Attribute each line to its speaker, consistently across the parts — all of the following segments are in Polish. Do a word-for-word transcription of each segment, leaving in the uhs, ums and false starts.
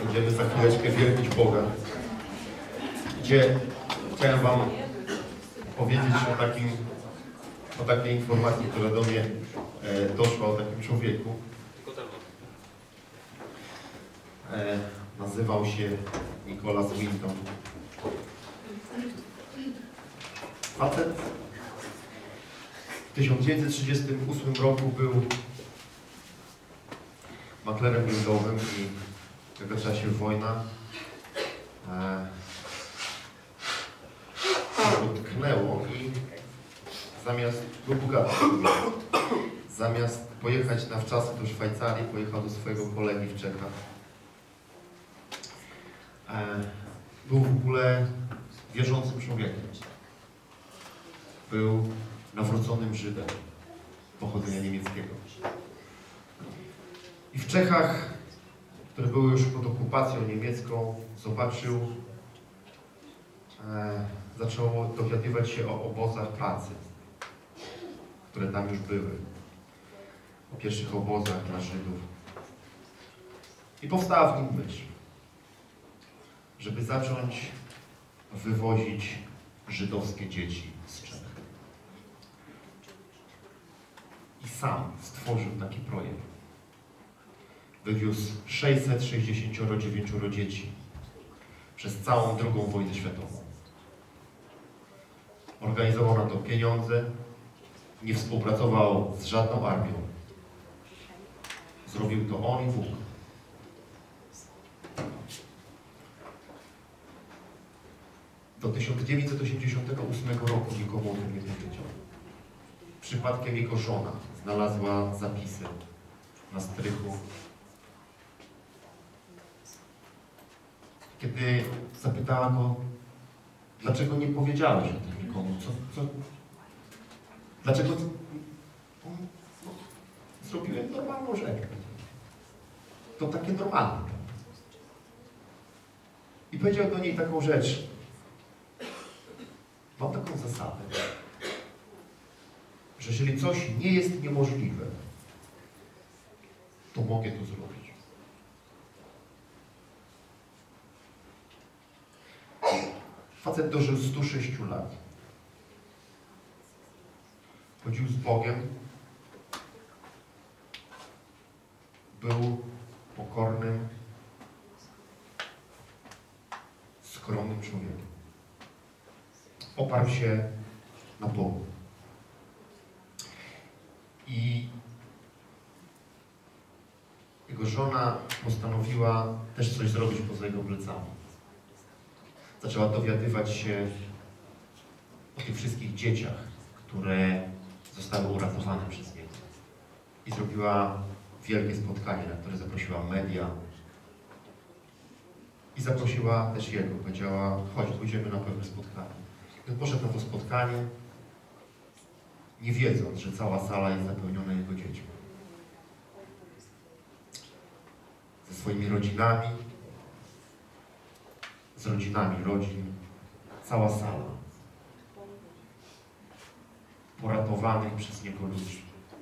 Speaker 1: Będziemy za chwileczkę wielbić Boga. Gdzie chciałem Wam powiedzieć o, takim, o takiej informacji, która do mnie e, doszła o takim człowieku. E, nazywał się Nicholas Winton. Facet w tysiąc dziewięćset trzydziestym ósmym roku był maklerem giełdowym i w tego czasie wojna e, utknęło i zamiast, był bogaty, zamiast pojechać na wczasy do Szwajcarii, pojechał do swojego kolegi w Czechach. E, był w ogóle wierzącym człowiekiem. Był nawróconym Żydem pochodzenia niemieckiego. I w Czechach, które były już pod okupacją niemiecką, zobaczył, e, zaczął dowiadywać się o obozach pracy, które tam już były. O pierwszych obozach dla Żydów. I powstała w nim myśl, żeby zacząć wywozić żydowskie dzieci z Czech. I sam stworzył taki projekt. Wywiózł sześćset sześćdziesiąt dziewięć dzieci przez całą drugą wojnę światową. Organizował na to pieniądze, nie współpracował z żadną armią. Zrobił to on i Bóg. Do tysiąc dziewięćset osiemdziesiątego ósmego roku nikomu o tym nie powiedział. Przypadkiem jego żona znalazła zapisy na strychu. Kiedy zapytała go, dlaczego nie powiedziałeś o tym nikomu? Co, co? Dlaczego? On, no, zrobiłem normalną rzecz. To takie normalne. I powiedział do niej taką rzecz. Mam taką zasadę, że jeżeli coś nie jest niemożliwe, to mogę to zrobić. Facet dożył stu sześciu lat. Chodził z Bogiem. Był pokornym, skromnym człowiekiem. Oparł się na Bogu. I jego żona postanowiła też coś zrobić poza jego plecami. Zaczęła dowiadywać się o tych wszystkich dzieciach, które zostały uratowane przez niego. I zrobiła wielkie spotkanie, na które zaprosiła media. I zaprosiła też jego. Powiedziała, chodź, pójdziemy na pewne spotkanie. I on poszedł na to spotkanie, nie wiedząc, że cała sala jest zapełniona jego dziećmi. Ze swoimi rodzinami, z rodzinami rodzin, cała sala. Poratowanych przez niego ludzi.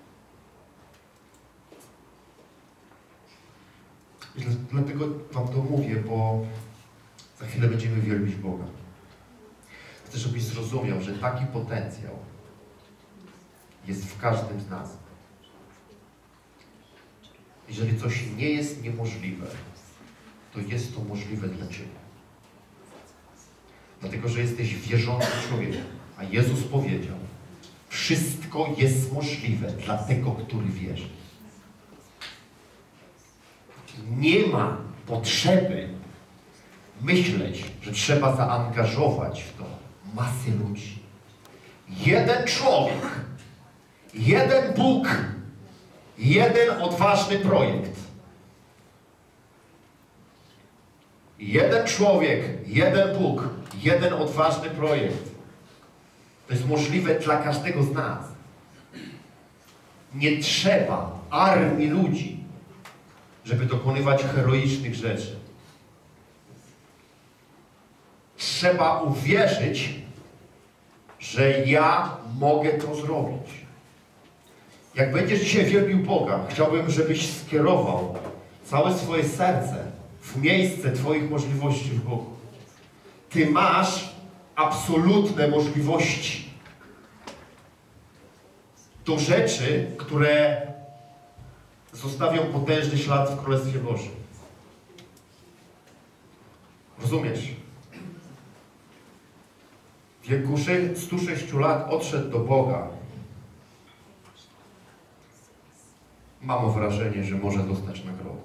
Speaker 1: I dlatego Wam to mówię, bo za chwilę będziemy wielbić Boga. Chcę, żebyś zrozumiał, że taki potencjał jest w każdym z nas. Jeżeli coś nie jest niemożliwe, to jest to możliwe dla Ciebie. Dlatego, że jesteś wierzącym człowiekiem. A Jezus powiedział, wszystko jest możliwe dla tego, który wierzy. Nie ma potrzeby myśleć, że trzeba zaangażować w to masy ludzi. Jeden człowiek, jeden Bóg, jeden odważny projekt. Jeden człowiek, jeden Bóg, jeden odważny projekt. To jest możliwe dla każdego z nas. Nie trzeba armii ludzi, żeby dokonywać heroicznych rzeczy. Trzeba uwierzyć, że ja mogę to zrobić. Jak będziesz dzisiaj wielbił Boga, chciałbym, żebyś skierował całe swoje serce w miejsce Twoich możliwości w Bogu. Ty masz absolutne możliwości do rzeczy, które zostawią potężny ślad w Królestwie Bożym. Rozumiesz? W wieku stu sześciu lat odszedł do Boga. Mam wrażenie, że może dostać nagrodę.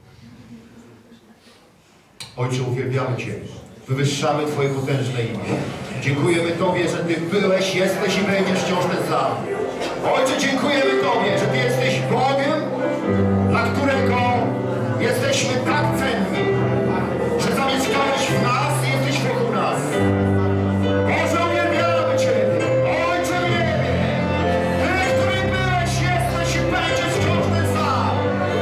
Speaker 1: Ojcze, uwielbiamy Cię. Wywyższamy Twoje potężne imię. Dziękujemy Tobie, że Ty byłeś, jesteś i będziesz wciąż ten sam. Ojcze, dziękujemy Tobie, że Ty jesteś Bogiem, dla którego jesteśmy tak cenni, że zamieszkałeś w nas i jesteś wokół nas. Boże, uwielbiamy Ciebie. Ojcze w niebie, Ty, który byłeś, jesteś i będziesz wciąż ten sam.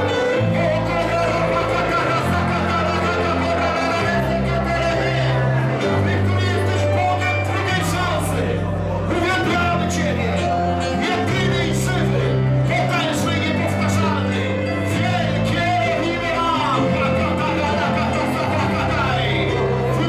Speaker 1: Ty, który jesteś Bogiem drugiej szansy. Uwielbiamy Ciebie. Jedyny i żywy, potężny i niepowtarzalny. Wielkie imię mam.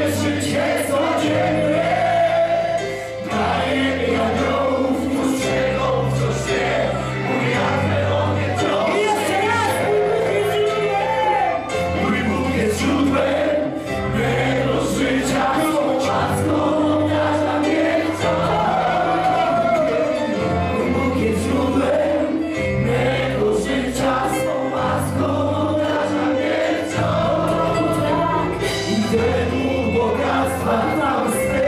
Speaker 2: moje życie codziennie. Daje mi aniołów, którzy czego wciąż nie. Mój Jahwe, On mnie trąci. I jeszcze raz! Mój Bóg jest źródłem mego życia. Swą łaską obdarza mnie wciąż. Mój Bóg jest źródłem mego życia. Swą łaską obdarza mnie wciąż. I według bogactwa tam swe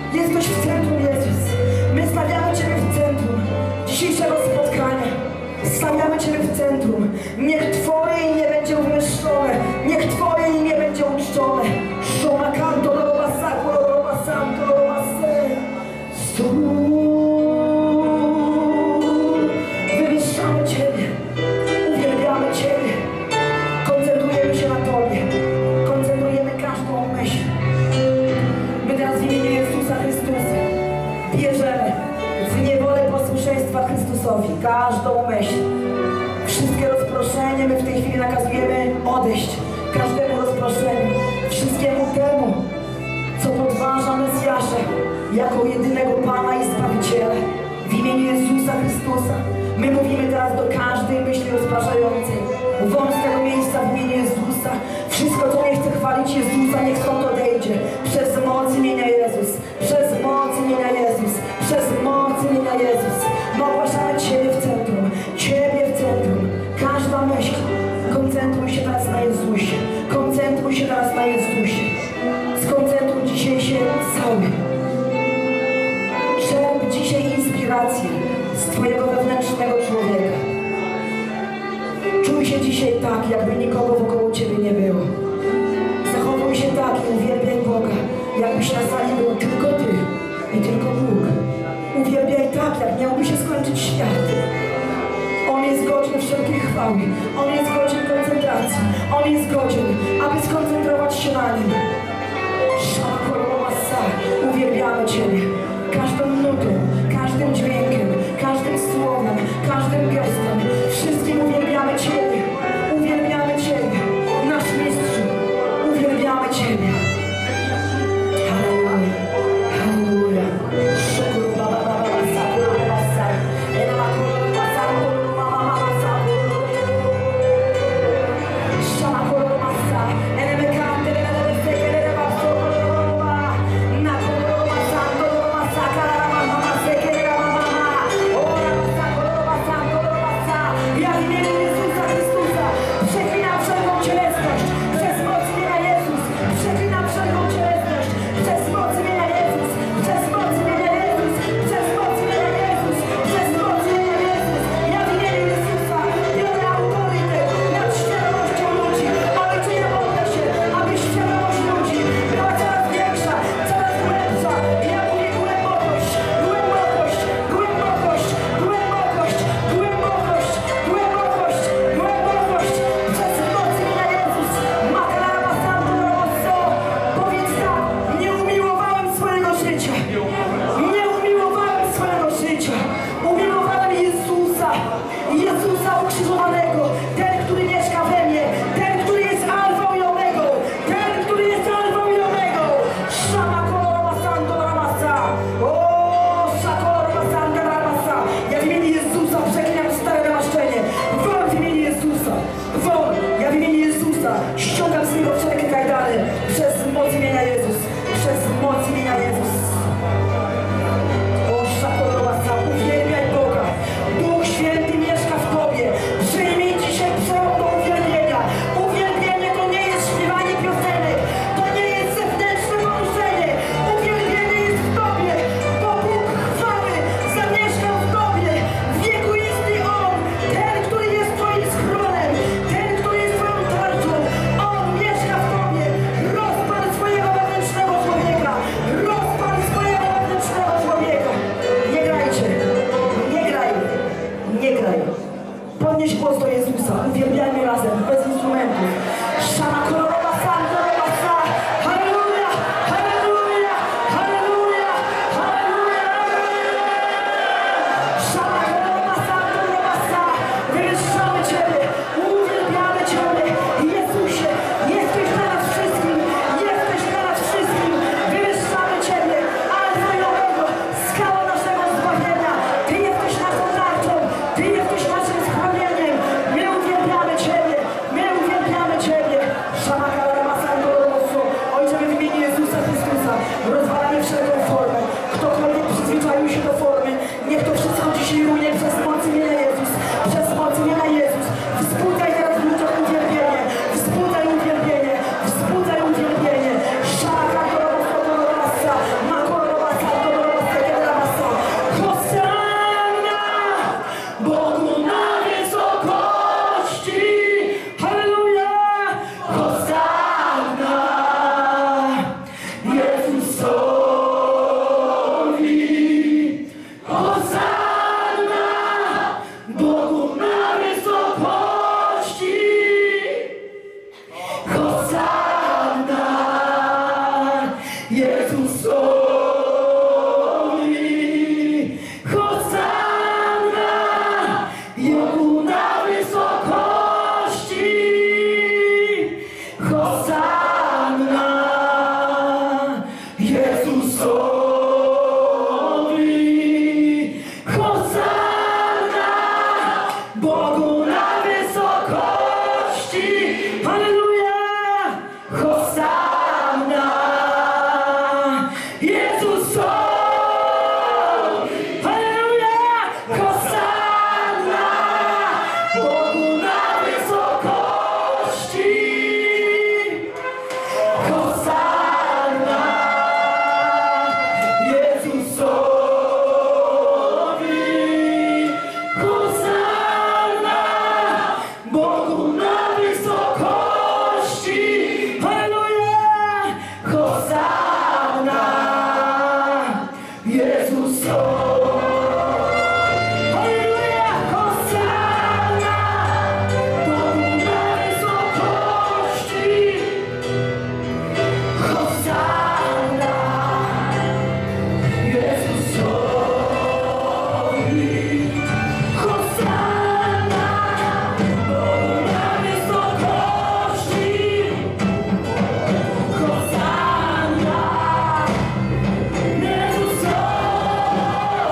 Speaker 3: Jesteś w centrum, Jezus. My stawiamy Ciebie w centrum dzisiejszego spotkania. Stawiamy Ciebie w centrum. Niech Twoje imię będzie umieszczone. Niech Twoje imię będzie uczczone. Szoma kanto, roba saku, roba santo, roba se. Stół. Wywyższamy Ciebie. Uwielbiamy Ciebie. Koncentrujemy się na Tobie. Koncentrujemy każdą myśl. My teraz w imieniu Jezusa Chrystusa bierzemy w niewolę posłuszeństwa Chrystusowi każdą myśl. Wszystkie rozproszenie my w tej chwili nakazujemy odejść. Każdemu rozproszeniu. Wszystkiemu temu, co podważa Mesjasza jako jedynego Pana i Zbawiciela. W imieniu Jezusa Chrystusa my mówimy teraz do każdej myśli rozpraszającej. Wąt z tego miejsca w imieniu Jezusa. Wszystko, co nie chce chwalić Jezusa, niech stąd odejdzie. Przez moc imienia Jezus. Przez moc imienia Jezus. Przez moc imienia Jezus. My ogłaszamy Ciebie w centrum. Ciebie w centrum. Każda myśl. Koncentruj się teraz na Jezusie. Koncentruj się teraz na Jezusie. Skoncentruj dzisiaj się cały. Czerp dzisiaj inspirację z Twojego wewnętrznego człowieka. Czuj się dzisiaj tak, jakby nikogo wokoło Ciebie nie było. Zachowuj się tak i uwielbiaj Boga, jakbyś na sali był tylko Ty i tylko Bóg. Uwielbiaj tak, jak miałby się skończyć świat. On jest godzien wszelkiej chwały. On jest godzien koncentracji. On jest godzien, aby skoncentrować się na Nim. Uwielbiamy Ciebie. Każdą nutą, każdym dźwiękiem, każdym słowem, każdym gestem. Wszystkim uwielbiamy Ciebie. Uwielbiamy Ciebie. Nasz Mistrzu. Uwielbiamy Ciebie. Halleluja. Halleluja. Szukuru baba baba sakuru baba sa. Ena makuru baba sakuru baba baba sakuru. Shamakuru baba sa. Ena mekante ena ena sekere baba sakuru baba. Nakuru baba sakuru baba sakara baba baba sekere baba baba. Ora baba sakuru baba sakuru baba sa. Ja w imieniu Jezusa Chrystusa
Speaker 2: Jezusowi.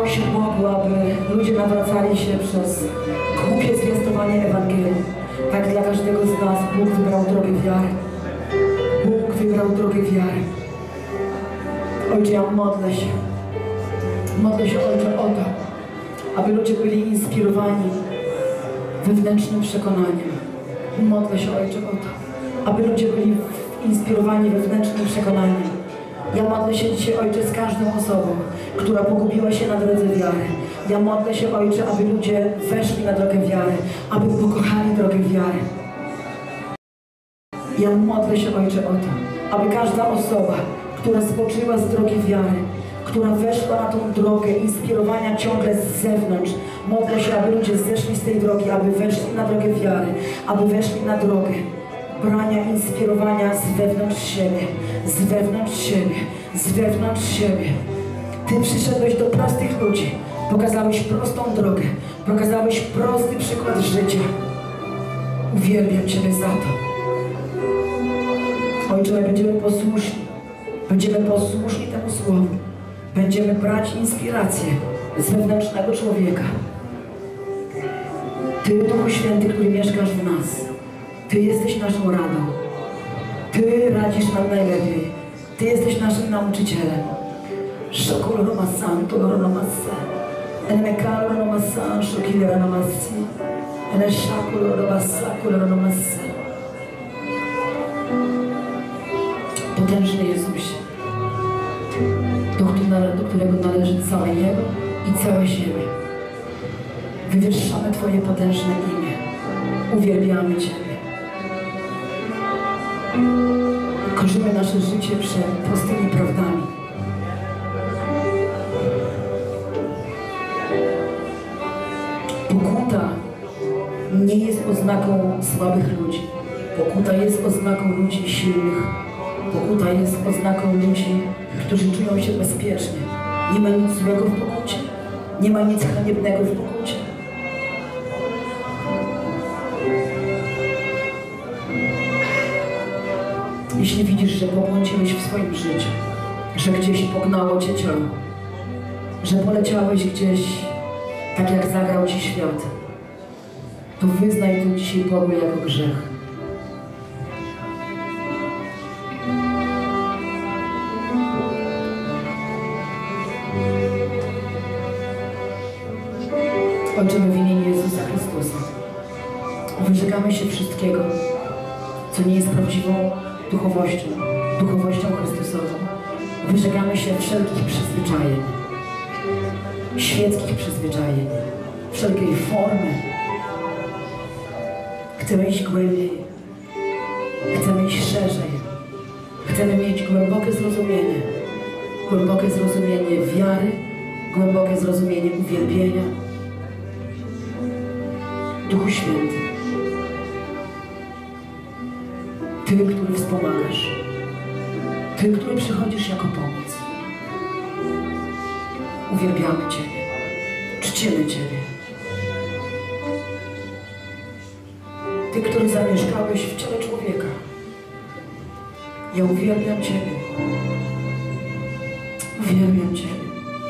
Speaker 3: się Bogu, aby ludzie nawracali się przez głupie zwiastowanie Ewangelii. Tak dla każdego z nas Bóg wybrał drogę wiary. Bóg wybrał drogę wiary. Ojcze, ja modlę się. Modlę się, Ojcze, o to, aby ludzie byli inspirowani wewnętrznym przekonaniem. Modlę się, Ojcze, o to, aby ludzie byli inspirowani wewnętrznym przekonaniem. Ja modlę się dzisiaj, Ojcze, z każdą osobą, która pogubiła się na drodze wiary. Ja modlę się, Ojcze, aby ludzie weszli na drogę wiary, aby pokochali drogę wiary. Ja modlę się, Ojcze, o to, aby każda osoba, która spoczyła z drogi wiary, która weszła na tą drogę inspirowania ciągle z zewnątrz, modlę się, aby ludzie zeszli z tej drogi, aby weszli na drogę wiary, aby weszli na drogę brania inspirowania z wewnątrz siebie, z wewnątrz siebie, z wewnątrz siebie. Ty przyszedłeś do prostych ludzi, pokazałeś prostą drogę, pokazałeś prosty przykład życia. Uwielbiam Ciebie za to. Ojcze, my będziemy posłuszni, będziemy posłuszni temu słowu, będziemy brać inspirację z wewnętrznego człowieka. Ty, Duchu Święty, który mieszkasz w nas, Ty jesteś naszą radą. Ty radzisz nam najlepiej. Ty jesteś naszym nauczycielem. Szokolo Roma Santo Roma Sa. Ene Kalo Roma San, Szokile Roma Si. Ene Szakolo Roma Sakolo Roma Sa. Potężny Jezusie, do którego należy całe niebo i całe ziemię. Wywyższamy Twoje potężne imię. Uwielbiamy Ciebie. Korzymy nasze życie przed prostymi prawdami. Pokuta nie jest oznaką słabych ludzi. Pokuta jest oznaką ludzi silnych. Pokuta jest oznaką ludzi, którzy czują się bezpiecznie. Nie ma nic złego w pokucie. Nie ma nic haniebnego w pokucie. Jeśli widzisz, że pobłądziłeś w swoim życiu, że gdzieś pognało Cię ciało, że poleciałeś gdzieś tak, jak zagrał Ci świat, to wyznaj to dzisiaj Bogu jako grzech. Ojczymy w imieniu Jezusa Chrystusa. Wyrzekamy się wszystkiego, co nie jest prawdziwą duchowością, duchowością Chrystusową. Wyrzekamy się wszelkich przyzwyczajeń, świeckich przyzwyczajeń, wszelkiej formy. Chcemy iść głębiej, chcemy iść szerzej, chcemy mieć głębokie zrozumienie, głębokie zrozumienie wiary, głębokie zrozumienie uwielbienia. Duchu Święty, Ty, który wspomagasz, Ty, który przychodzisz jako pomoc. Uwielbiamy Ciebie, czcimy Ciebie. Ty, który zamieszkałeś w ciele człowieka. Ja uwielbiam Ciebie. Uwielbiam Ciebie.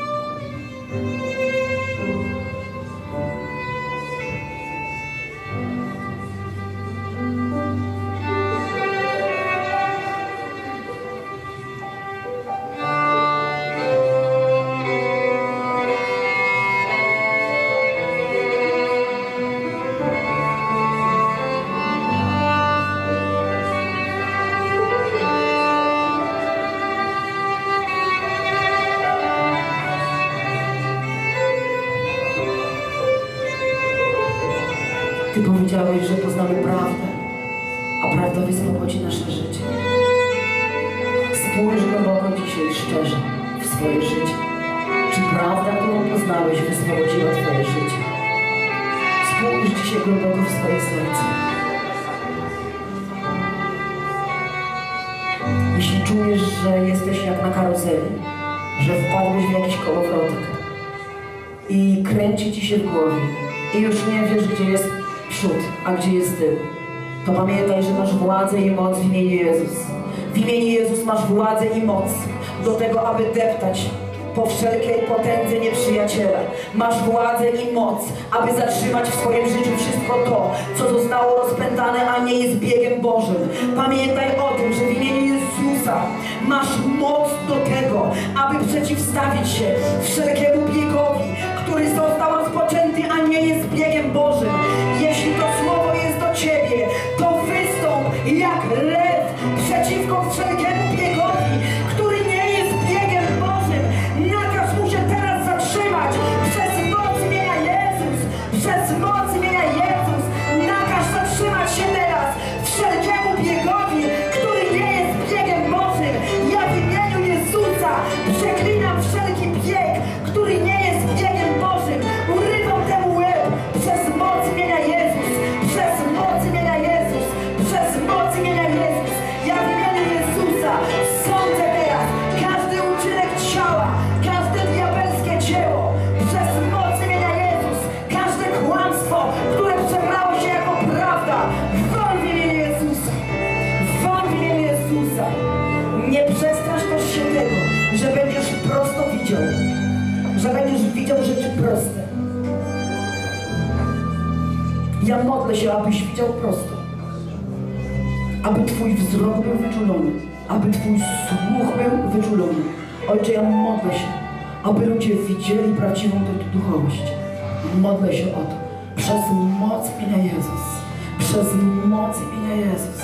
Speaker 3: Ty powiedziałeś, że poznamy prawdę, a prawda wyswobodzi nasze życie. Spójrz głęboko dzisiaj szczerze w swoje życie. Czy prawda, którą poznałeś, wyswobodziła Twoje życie? Spójrz dzisiaj głęboko w swoje serce. Jeśli czujesz, że jesteś jak na karuzeli, że wpadłeś w jakiś kołowrotek i kręci Ci się w głowie i już nie wiesz, gdzie jest przód, a gdzie jest tył, to pamiętaj, że masz władzę i moc w imieniu Jezus. W imieniu Jezus masz władzę i moc do tego, aby deptać po wszelkiej potędze nieprzyjaciela. Masz władzę i moc, aby zatrzymać w swoim życiu wszystko to, co zostało rozpętane, a nie jest biegiem Bożym. Pamiętaj o tym, że w imieniu Jezusa masz moc do tego, aby przeciwstawić się wszelkiemu biegowi, który został rozpoczęty, a nie jest biegiem Bożym. Jeśli to słowo jest do Ciebie, to wystąp jak lew przeciwko wszelkiemu biegowi, który nie jest biegiem Bożym. Nakaż mu się teraz zatrzymać przez moc imienia Jezus. Przez moc imienia Jezus. Nakaż zatrzymać się teraz wszelkiemu biegowi, który nie jest biegiem Bożym. Ja w imieniu Jezusa przeklinam wszelki bieg, który nie jest biegiem Bożym. Urywam temu łeb przez moc imienia Jezus. Przez moc imienia Jezus. Przez moc imienia Jezus. Ja w imieniu Jezusa sądzę teraz każdy uczynek ciała, każde diabelskie dzieło. Przez moc imienia Jezus. Każde kłamstwo, które przebrało się jako prawda. Won w imieniu Jezusa. Won w imieniu Jezusa. Nie przestrasz też się tego, że będziesz prosto widział. Że będziesz widział rzeczy proste. Ja modlę się, abyś widział prosto. Aby Twój wzrok był wyczulony. Aby Twój słuch był wyczulony. Ojcze, ja modlę się, aby ludzie widzieli prawdziwą tę duchowość. Modlę się o to. Przez moc imienia Jezus. Przez moc imienia Jezus.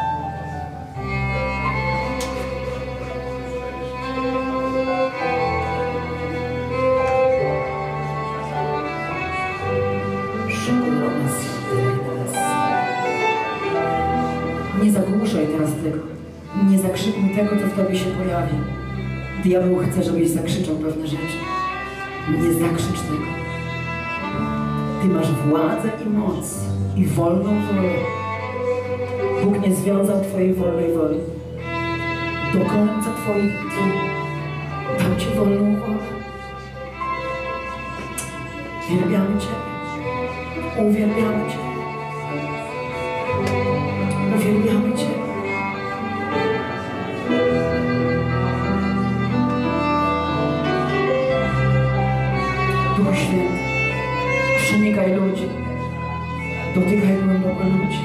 Speaker 3: Nie zagłuszaj teraz tego. Nie zakrzykuj tego, co w Tobie się pojawi. Diabeł chce, żebyś zakrzyczał pewne rzeczy. Nie zakrzycz tego. Ty masz władzę i moc i wolną wolę. Bóg nie związał Twojej wolnej woli. Do końca Twoich dni dał Ci wolną wolę. Uwielbiamy Ciebie. Uwielbiamy Cię. Uwielbiamy Cię. Duchu Święty, przenikaj ludzi. Dotykaj głęboko ludzi.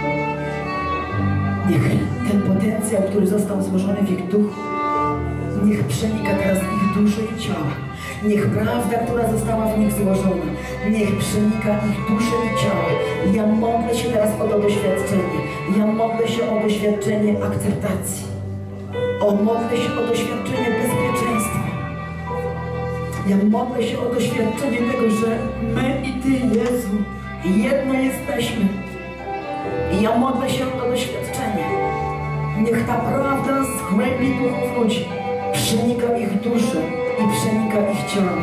Speaker 3: Niech ten potencjał, który został złożony w ich duchu, niech przenika teraz ich duszę i ciało. Niech prawda, która została w nich złożona, niech przenika ich duszę i ciało. Ja modlę się teraz o to doświadczenie. Ja modlę się o doświadczenie akceptacji. O modlę się o doświadczenie bezpieczeństwa. Ja modlę się o doświadczenie tego, że my i Ty, Jezu, jedno jesteśmy. I ja modlę się o to doświadczenie. Niech ta prawda z głębi duchów ludzi przenika ich duszę i przenika ich ciało.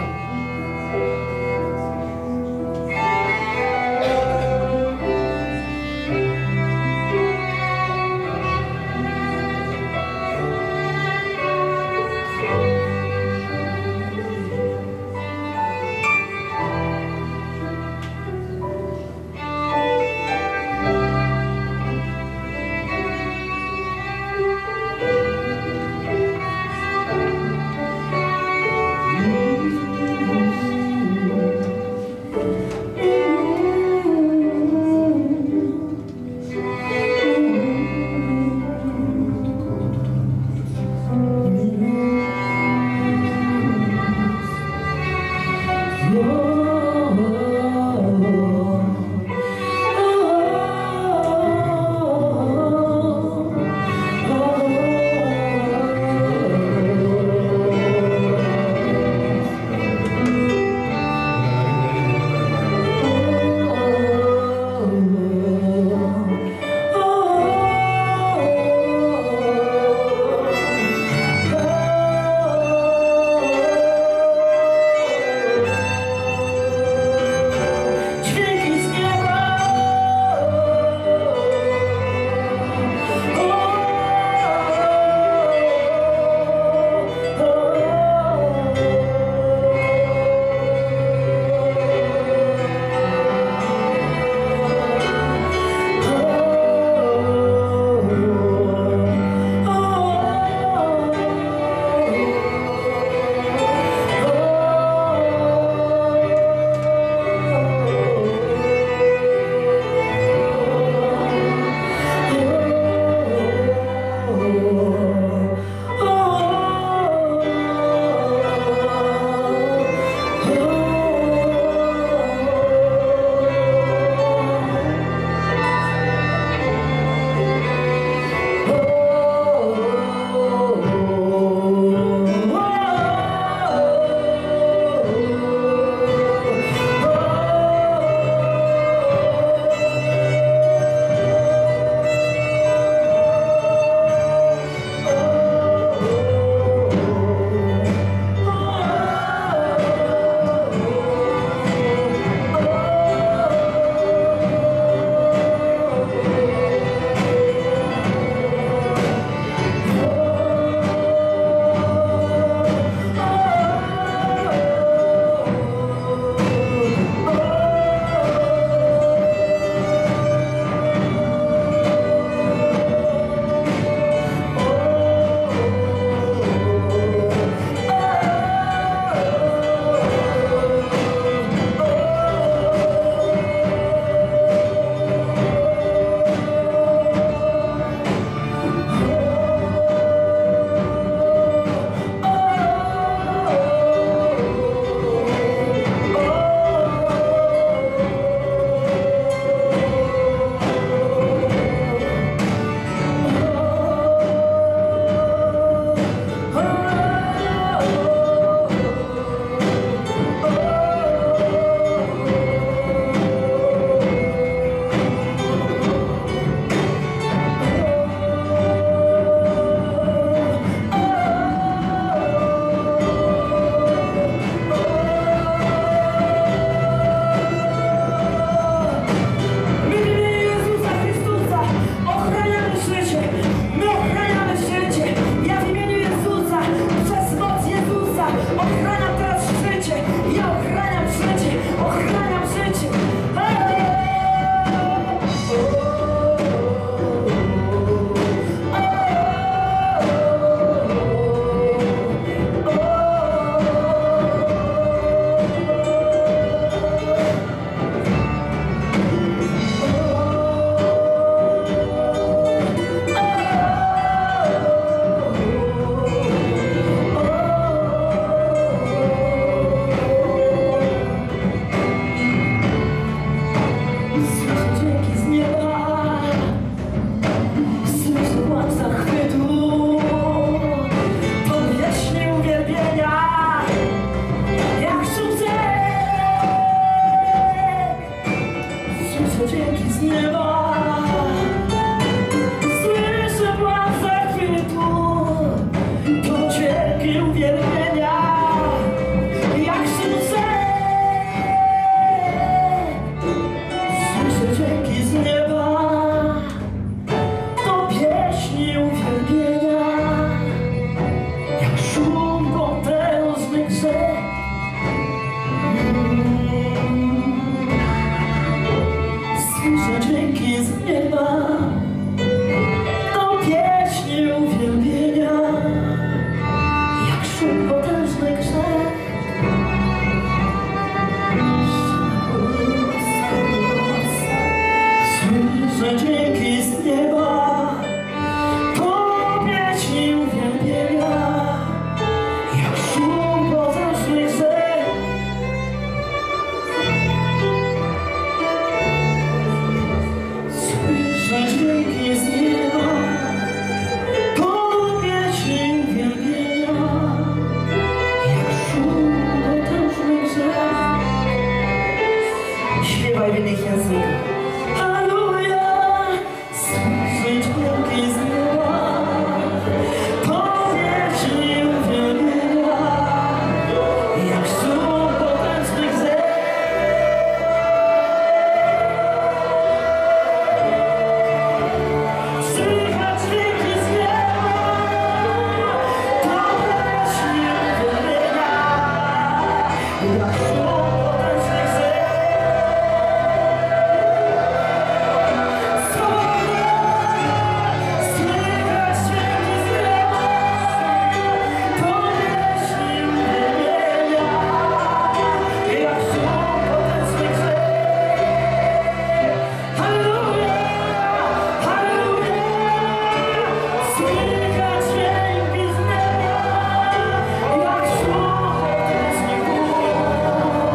Speaker 3: Słychać dźwięki z nieba, jak szum potężnych gór.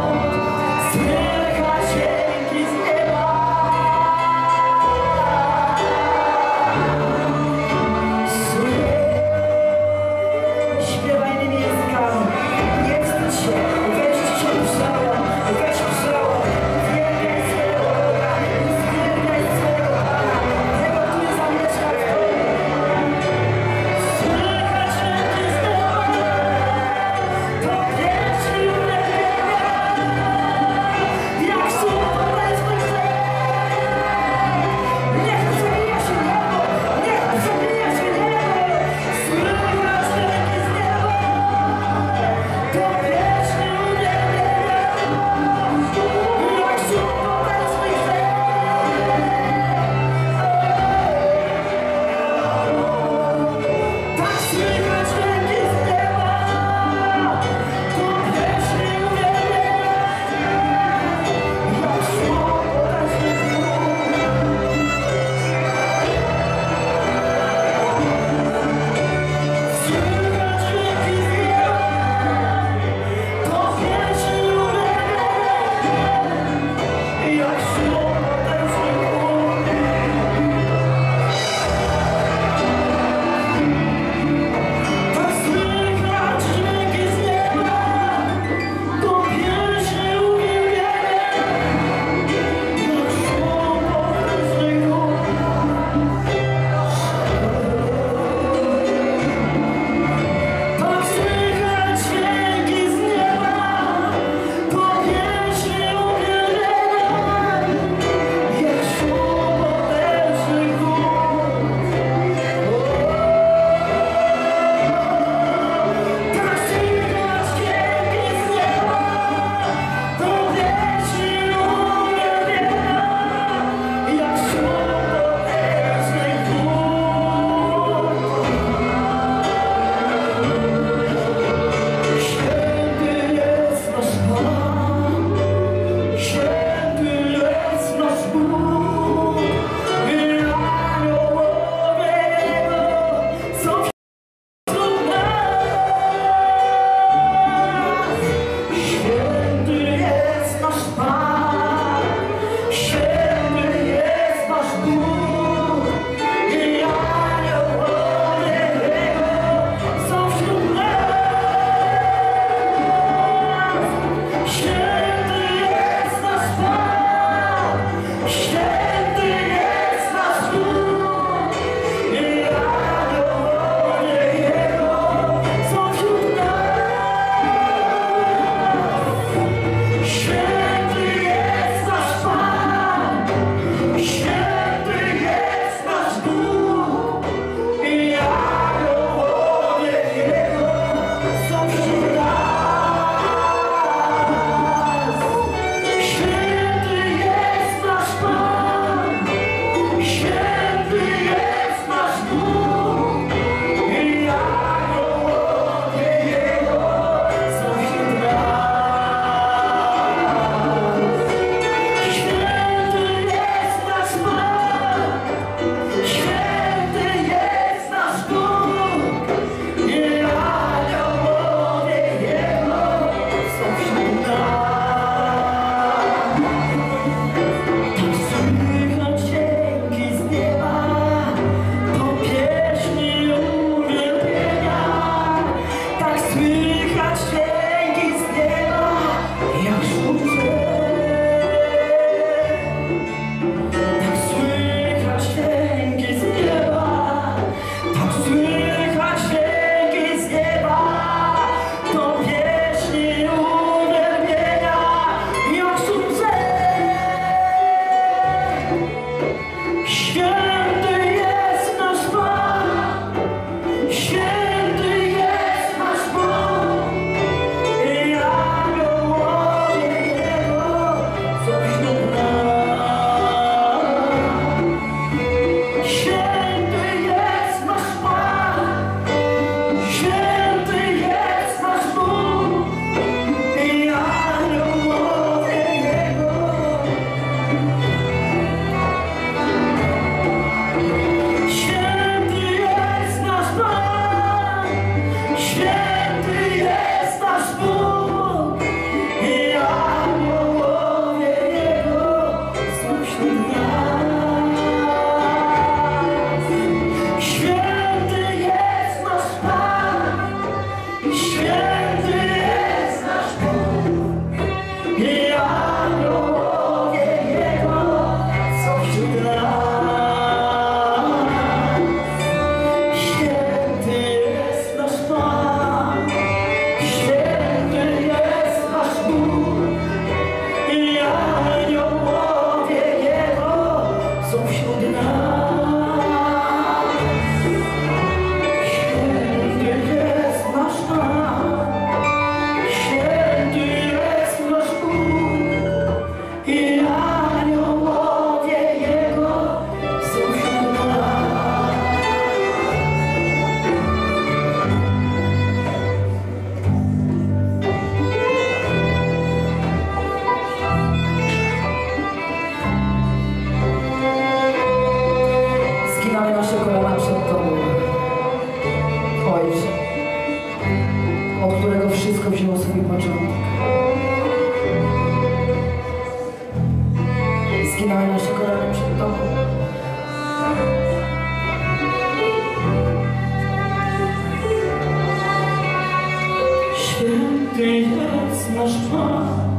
Speaker 3: nasz Pan,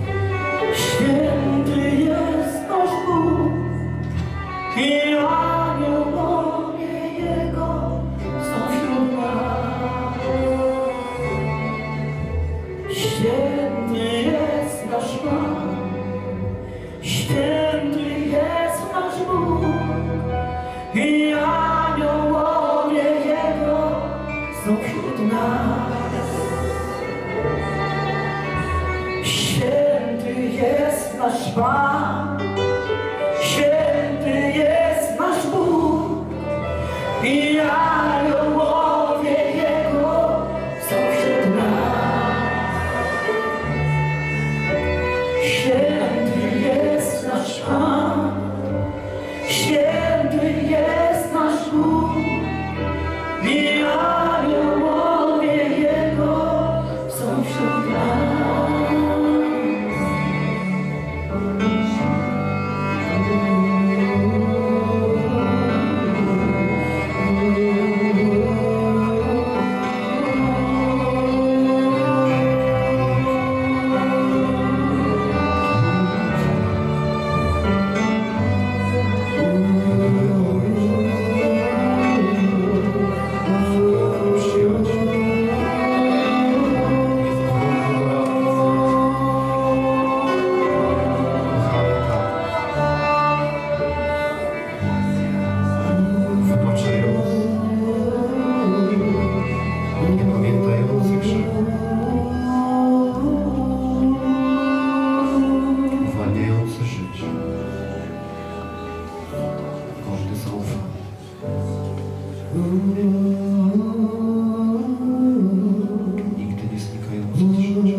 Speaker 3: święty jest nasz Bóg i aniołowie Jego są wśród nas. Święty jest nasz Pan, święty jest nasz Bóg i aniołowie Jego są wśród nas. Święty jest nasz Pan, święty jest nasz Bóg i aniołowie Jego są wśród nas. Święty jest nasz Pan, święty jest nasz Bóg i aniołowie Jego są wśród nas.
Speaker 1: Nigdy nie znikający z życia,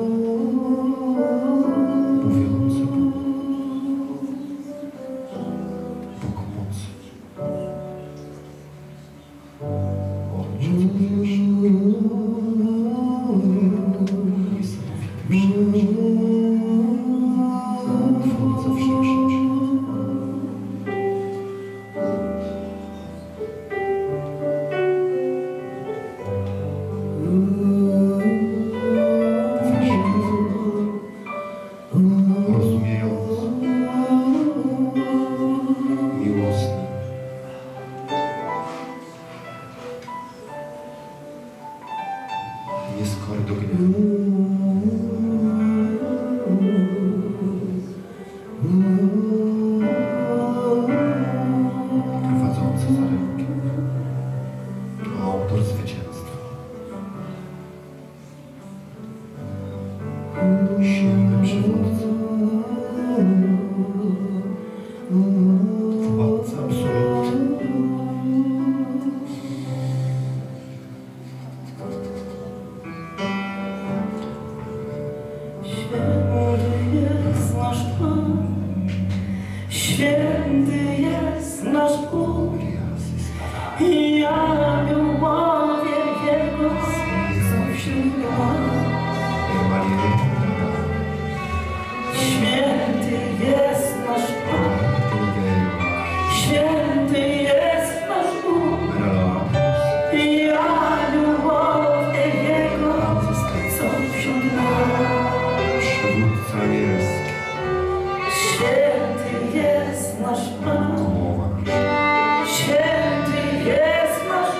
Speaker 1: mówiący Bóg, Bóg mocy, Ojciec pierwszy, niesamowity przyjaciel, Twórca wszechświata. Rozumiejący, miłosny, nieskory do gniewu, prowadzący za rękę, autor zwycięstwa, silny przywódca, władca absolutny.
Speaker 3: Święty jest nasz Pan, święty jest nasz Bóg i aniołowie Jego są wśród nas. Święty jest nasz Pan, święty jest nasz Bóg i aniołowie Jego są wśród nas.
Speaker 1: Przywódca jest,
Speaker 3: Święty jest nasz Pan, święty jest nasz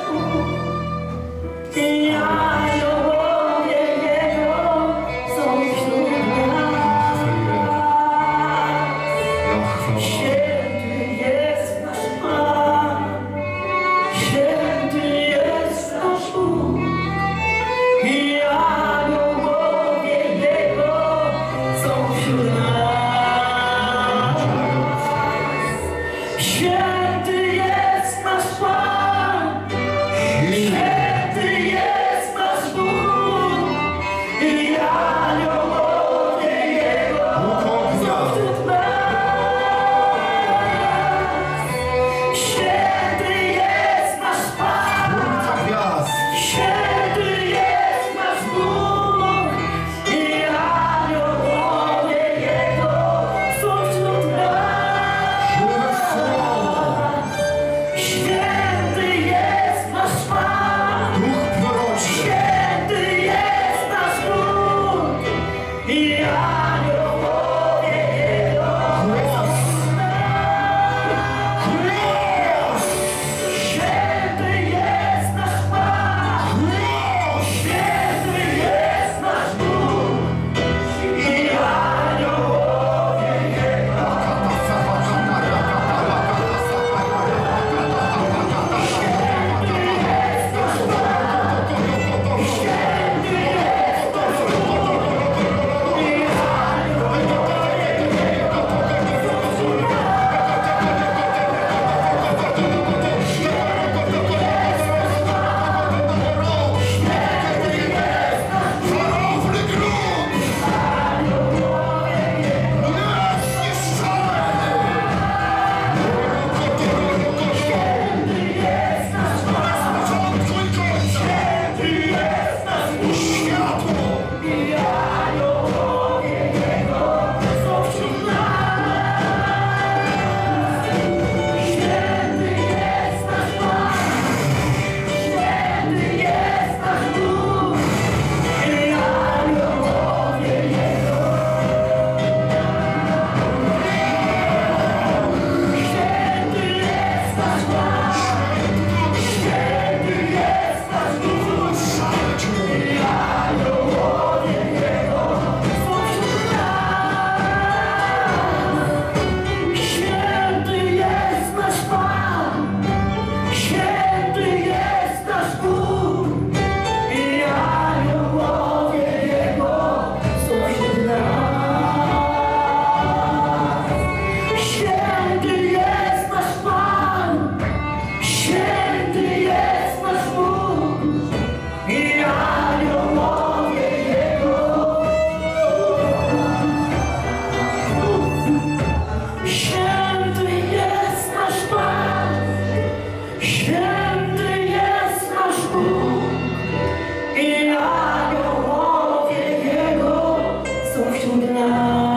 Speaker 3: wśród nas.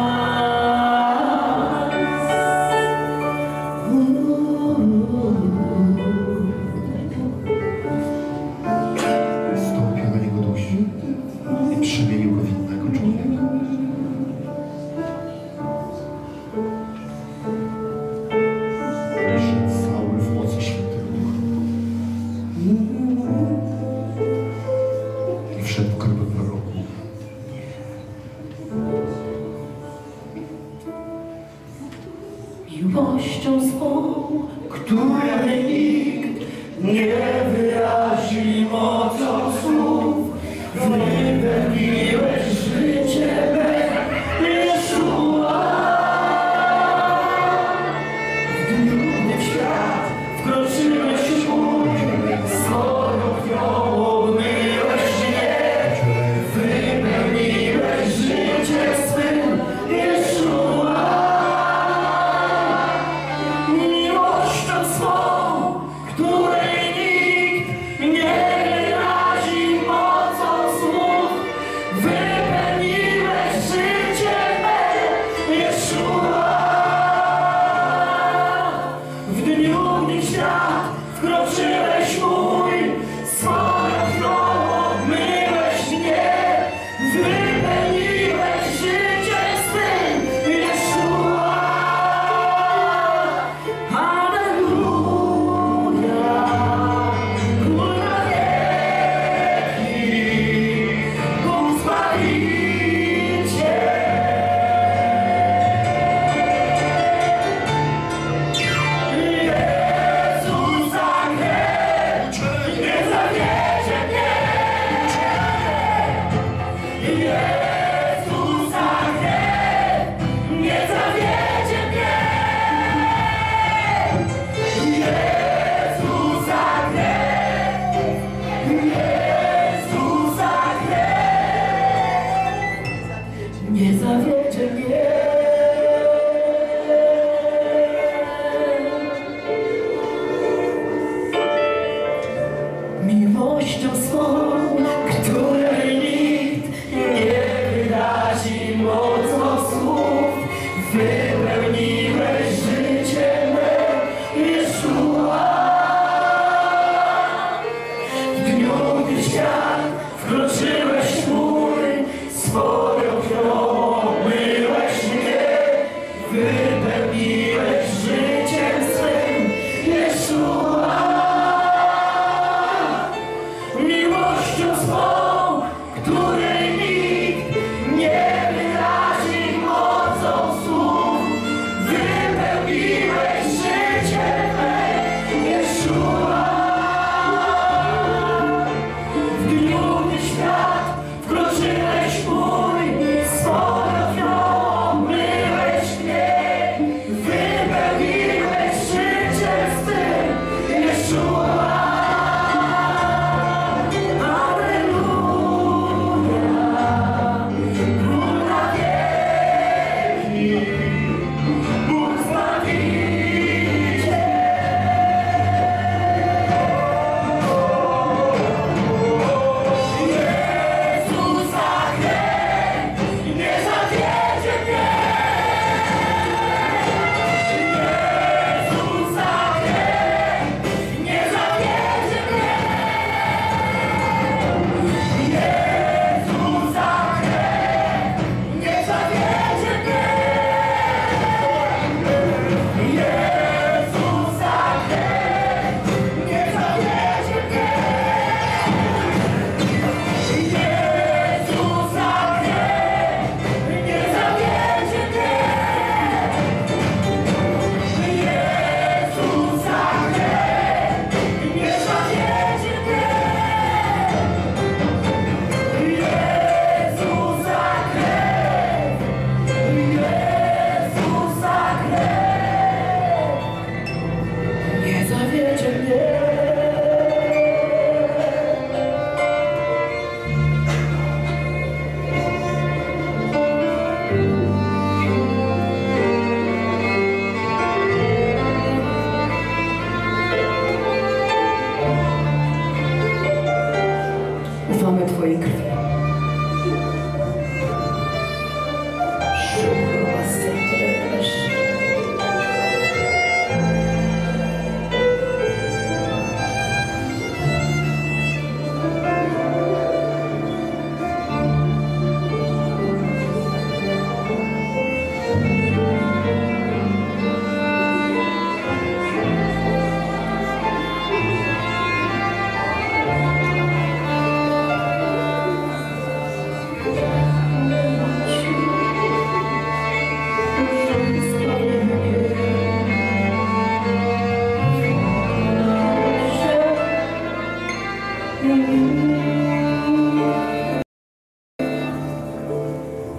Speaker 1: Stąpił na niego duś i przemienił go w innego człowieka. Szedł Saul w mocy Świętego Ducha i wszedł w grobę proroków.
Speaker 3: Miłością swą, której nikt nie wyrazi mocą słów, wypełniłeś życie me, Jeszua. W dniu, gdy w świat wkroczyłeś mój, swoją krwią obmyłeś mnie, wypełniłeś życie swym, Jeszua. Miłością swą, której nikt nie wyrazi mocą słów, wypełniłeś życie me, Jeszua. W dniu, gdy w świat wkroczyłeś mój, swoją krwią obmyłeś mnie, wypełniłeś życie swym, Jeszua. Nie zawiedzie mnie. Miłością swą, której nikt nie wyrazi mocą słów, wypełniłeś życie me, Jeszua. W dniu, gdy w świat wkroczyłeś mój, swoją krwią obmyłeś mnie,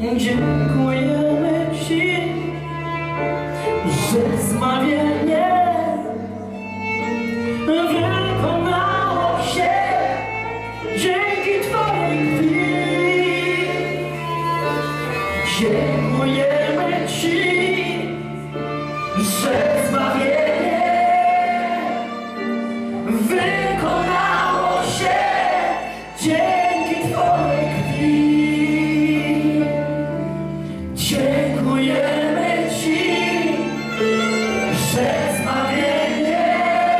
Speaker 3: Dziękujemy Ci, że zbawienie wykonało się dzięki Twojej krwi. Dziękujemy Ci, że zbawienie wykonało się dzięki Twojej krwi. Dziękujemy Ci, że zbawienie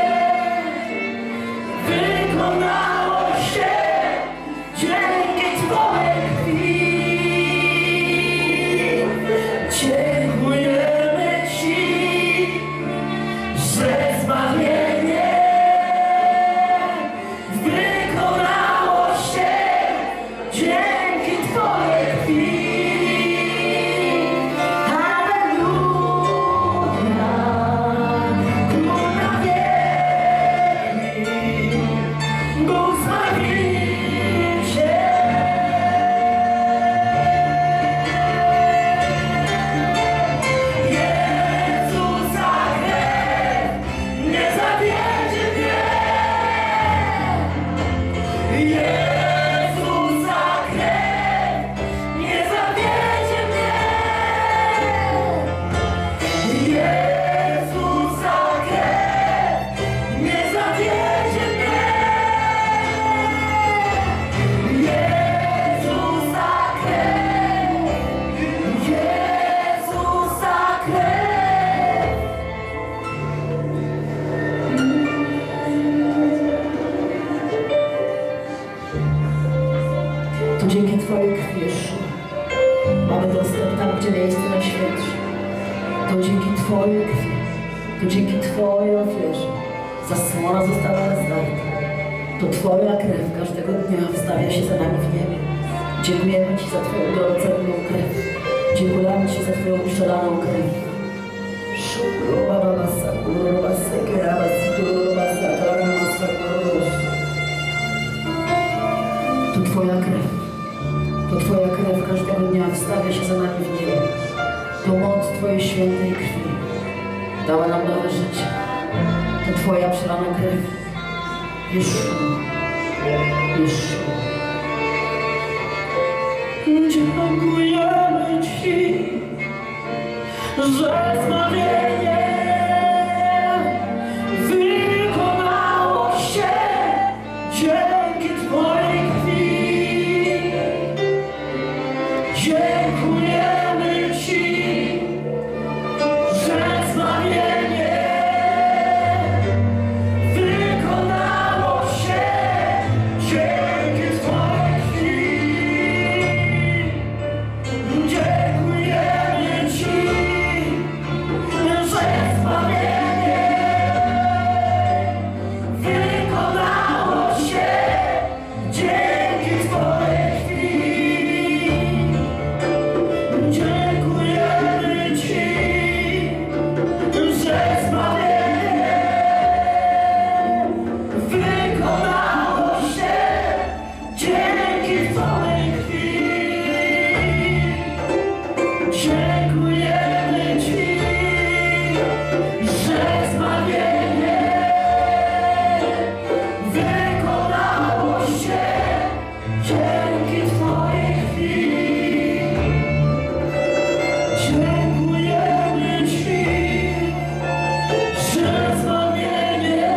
Speaker 3: wykonało się dzięki Twojej krwi. Dziękujemy Ci, że zbawienie wykonało się dzięki Twojej krwi. To dzięki Twojej krwi, Jeszua, mamy dostęp tam, gdzie miejsce na świecie. To dzięki Twojej krwi, to dzięki Twojej ofierze zasłona została rozdarta. To Twoja krew każdego dnia wstawia się za nami w niebie. Dziękujemy Ci za Twoją drogocenną krew. Dziękujemy Ci za Twoją uszczelaną krew. To Twoja krew. To Twoja krew każdego dnia wstawia się za nami w niebie. To moc Twojej świętej krwi dała nam nowe życie. To Twoja przelana krew. Jeszua. Jeszua. Dziękujemy Ci, że zbawienie wykonało się dzięki Twojej krwi. Dziękujemy Ci, że zbawienie wykonało się dzięki Twojej krwi. Dziękujemy Ci, że zbawienie wykonało się dzięki Twojej krwi. Dziękujemy Ci, że zbawienie wykonało się dzięki Twojej krwi. Dziękujemy Ci, że zbawienie wykonało się dzięki Twojej krwi. Dziękujemy Ci, że zbawienie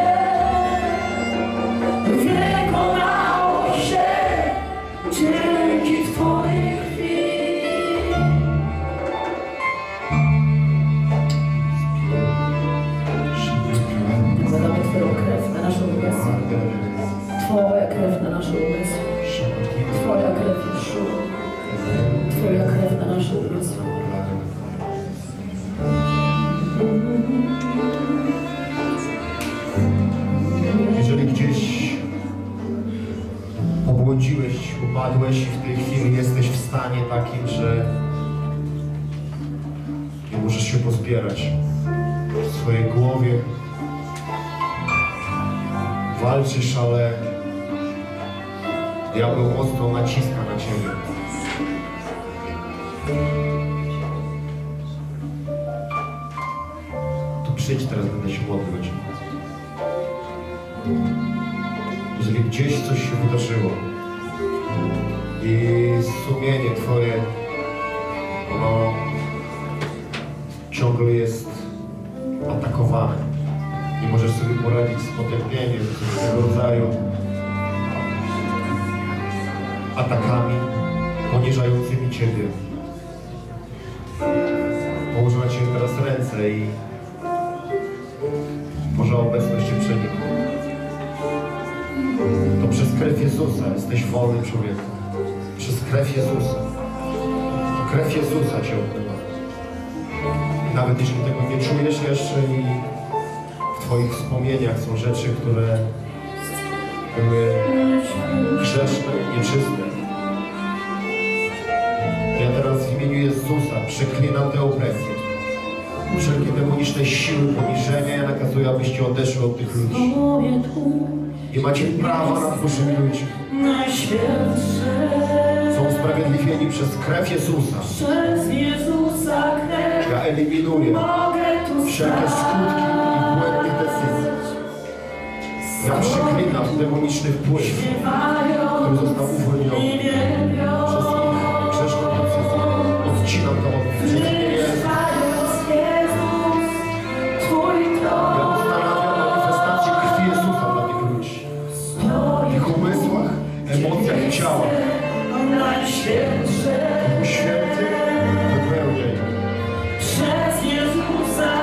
Speaker 3: wykonało się dzięki Twojej krwi. Zakładamy Twoją krew na naszą umysł. Twoja krew na naszą umysł. Twoja krew, Jeszua. Twoja krew na naszą umysł.
Speaker 1: Jeżeli gdzieś pobłądziłeś, upadłeś i w tej chwili jesteś w stanie takim, że nie możesz się pozbierać w swojej głowie, walczysz, ale diabeł mocno naciska na Ciebie. To przyjdź teraz, będę się modlił o Ciebie. Jeżeli gdzieś coś się wydarzyło i sumienie Twoje, ono ciągle jest atakowane, nie możesz sobie poradzić z potępieniem, z tego rodzaju atakami poniżającymi Ciebie. Położę na Ciebie teraz ręce i Boża obecność Cię przeniknie. To przez krew Jezusa jesteś wolnym człowiekiem. Przez krew Jezusa. To krew Jezusa Cię obmywa. I nawet jeśli tego nie czujesz jeszcze i w Twoich wspomnieniach są rzeczy, które były grzeszne, nieczyste, to ja teraz w imieniu Jezusa przeklinam tę opresję. Wszelkie demoniczne siły poniżenia ja nakazuję, abyście odeszły od tych ludzi. Nie macie prawa nad Bożymi ludźmi. Są usprawiedliwieni przez krew Jezusa. Ja eliminuję wszelkie skutki i błędnych decyzji. Ja przeklinam demoniczny wpływ, który został uwolniony przez ich grzeszną decyzję. Odcinam to od życia. Ja ustanawiam manifestację krwi Jezusa dla tych ludzi. W ich umysłach, emocjach i ciałach. Duchu Święty wypełniaj.
Speaker 2: Przez Jezusa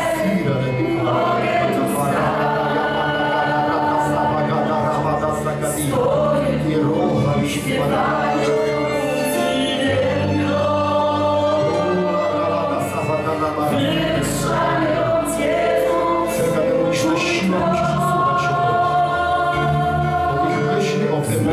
Speaker 1: Wszelka demoniczna siła musi przesuwać się od ich myśli, o tym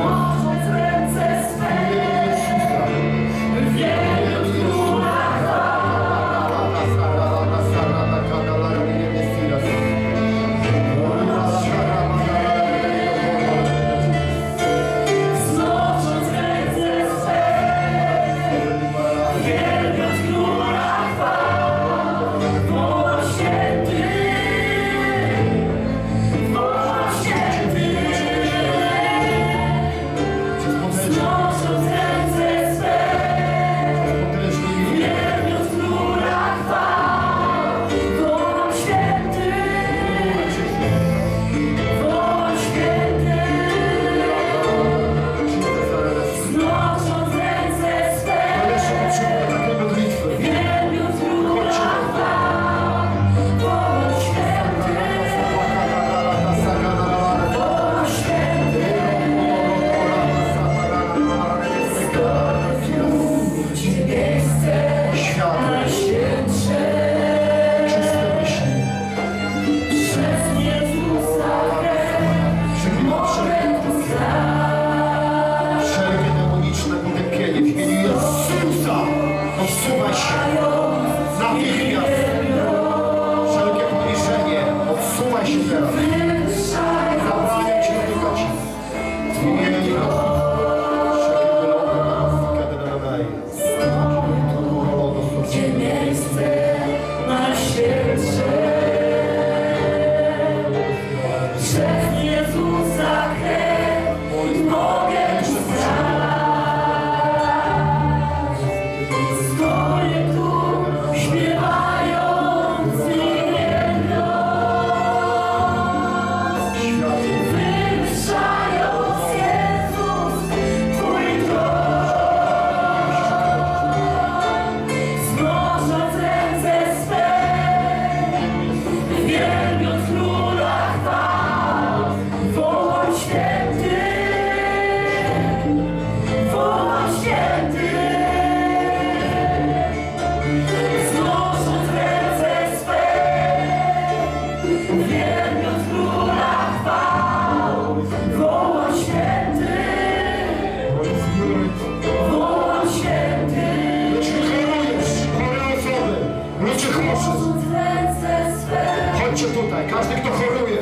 Speaker 1: Chodźcie tutaj, każdy kto choruje.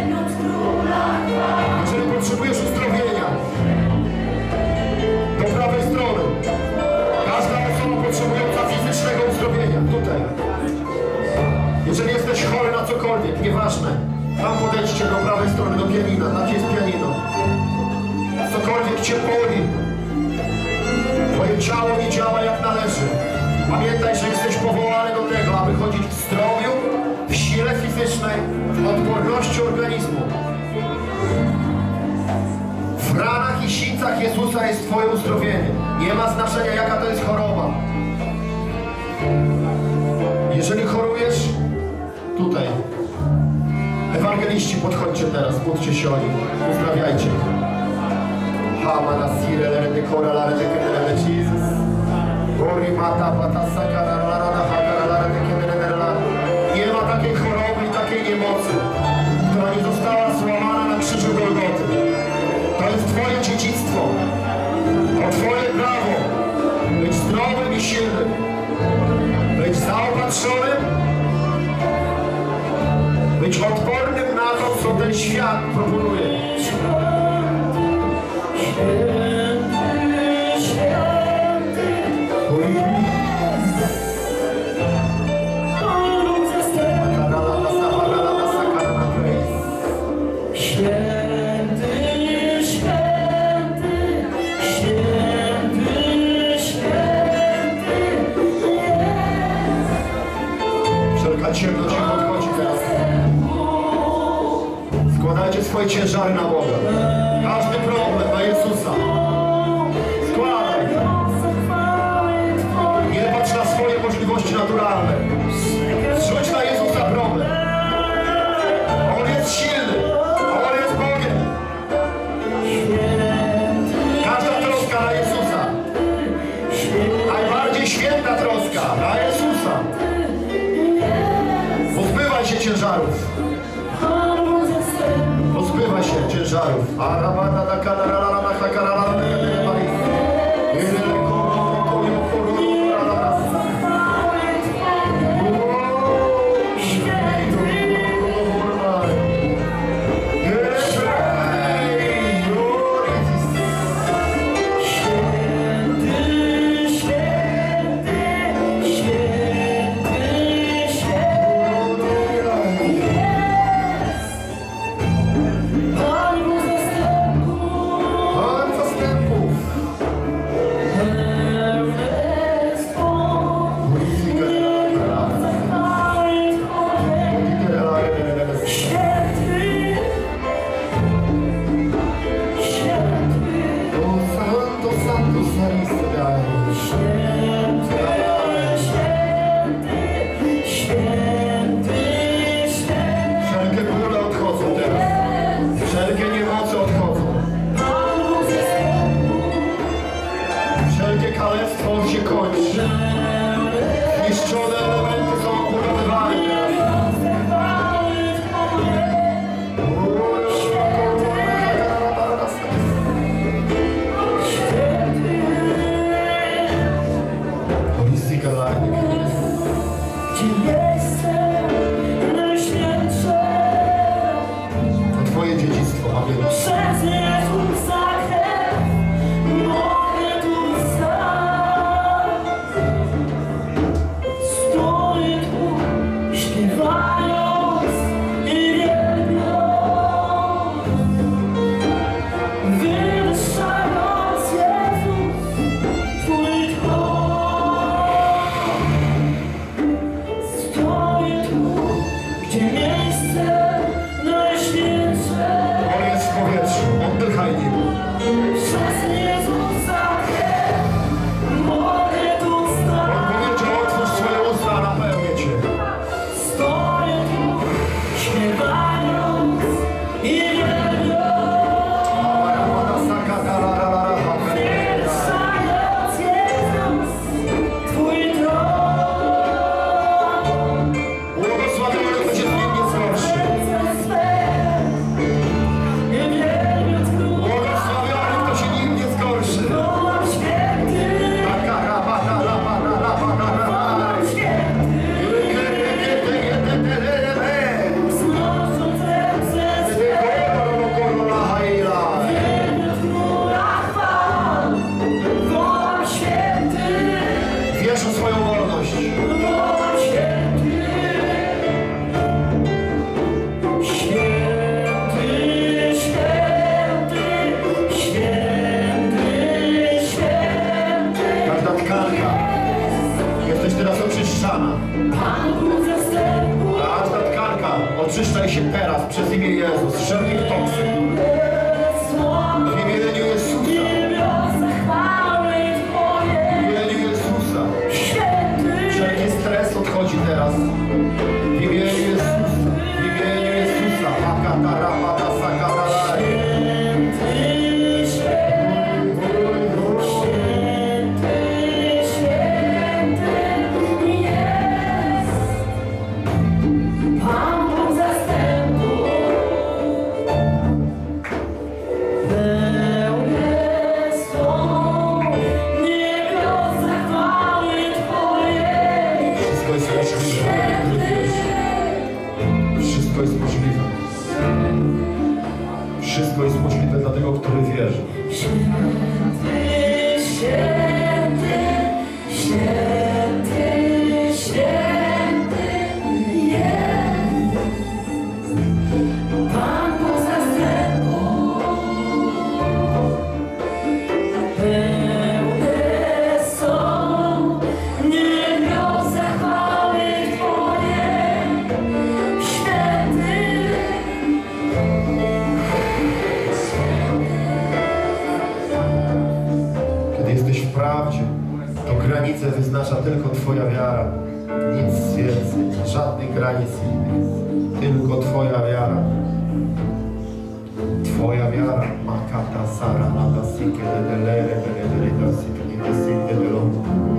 Speaker 1: Jeżeli potrzebujesz uzdrowienia, do prawej strony. Każda osoba potrzebuje nieważne. Tam podejdźcie do prawej strony, do pianina. Tam gdzie jest pianino. Cokolwiek cię boli. Twoje ciało nie działa jak należy. Pamiętaj, że jesteś powołany do tego, aby chodzić w zdrowiu, w sile fizycznej, w odporności organizmu. W ranach i sińcach Jezusa jest twoje uzdrowienie. Nie ma znaczenia, jaka to jest choroba. Jeżeli chorujesz, tutaj. Ewangeliści, podchodźcie teraz, módlcie się o nich, uzdrawiajcie ich. Hamana sire lere de kora lare de kedere de Jesus. Ori mata pata sakara lara da hakara lare de kedere de la. Nie ma takiej choroby i takiej niemocy, która nie została złamana na krzyżu Golgoty. To jest twoje dziedzictwo. To twoje prawo. Być zdrowym i silnym. Być zaopatrzonym. Być odpornym na to, co ten świat proponuje. Wszelka ciemność się odchodzi teraz. Składajcie swoje ciężary na Boga. Każdy problem na Jezusa. Składaj. Nie patrz na swoje możliwości naturalne. Zrzuć na Jezusa problem. On jest silny. On jest Bogiem. Każda troska na Jezusa. Najbardziej święta troska na Jezusa. Pozbywaj się ciężarów. Pozbywaj się ciężarów. Arabada da kanarala na hakarala na Jezus. teraz oczyszczana.
Speaker 3: Pan Bóg zastępu.
Speaker 1: Każda tkanka, oczyszczaj się teraz przez imię Jezus. Wszelkich toksyn. W imieniu Jezusa. W imieniu Jezusa. Wszelki stres odchodzi teraz. W imieniu Jezusa. W imieniu Jezusa. Hakatarabata sakatalari. Wszystko jest możliwe. Wszystko jest możliwe dla tego, który wierzy.
Speaker 3: Święty, święty, święty, święty jest Pan Bóg zastępu. Pełne są niebiosa chwały Twojej. Święty.
Speaker 1: Kiedy jesteś w prawdzie, to granice wyznacza tylko Twoja wiara. Nic więcej, żadnych granic innych. Tylko Twoja wiara. Twoja wiara. Makata sara lada sike de delere benedrita siknite sinde de lo.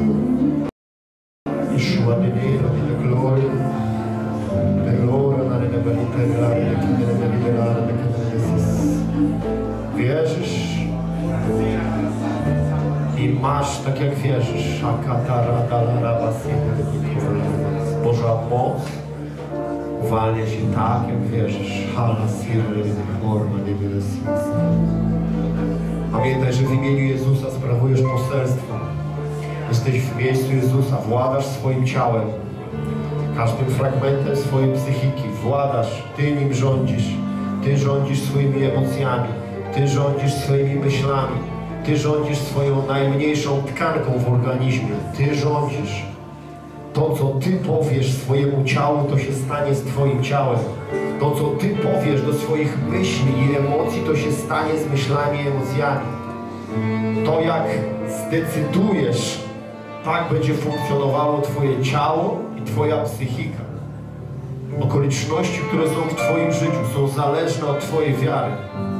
Speaker 1: Yeshua de nero de gloria. De gloria na de benite glare de kinde de benite glare de kinde de sis. Wierzysz? I masz tak jak wierzysz. Boża moc uwalnia się tak jak wierzysz. Pamiętaj, że w imieniu Jezusa sprawujesz poselstwo. Jesteś w miejscu Jezusa, władasz swoim ciałem, każdym fragmentem swojej psychiki, władasz, Ty nim rządzisz. Ty rządzisz swoimi emocjami, Ty rządzisz swoimi myślami. Ty rządzisz swoją najmniejszą tkanką w organizmie. Ty rządzisz. To, co Ty powiesz swojemu ciału, to się stanie z Twoim ciałem. To, co Ty powiesz do swoich myśli i emocji, to się stanie z myślami i emocjami. To, jak zdecydujesz, tak będzie funkcjonowało Twoje ciało i Twoja psychika. Okoliczności, które są w Twoim życiu, są zależne od Twojej wiary.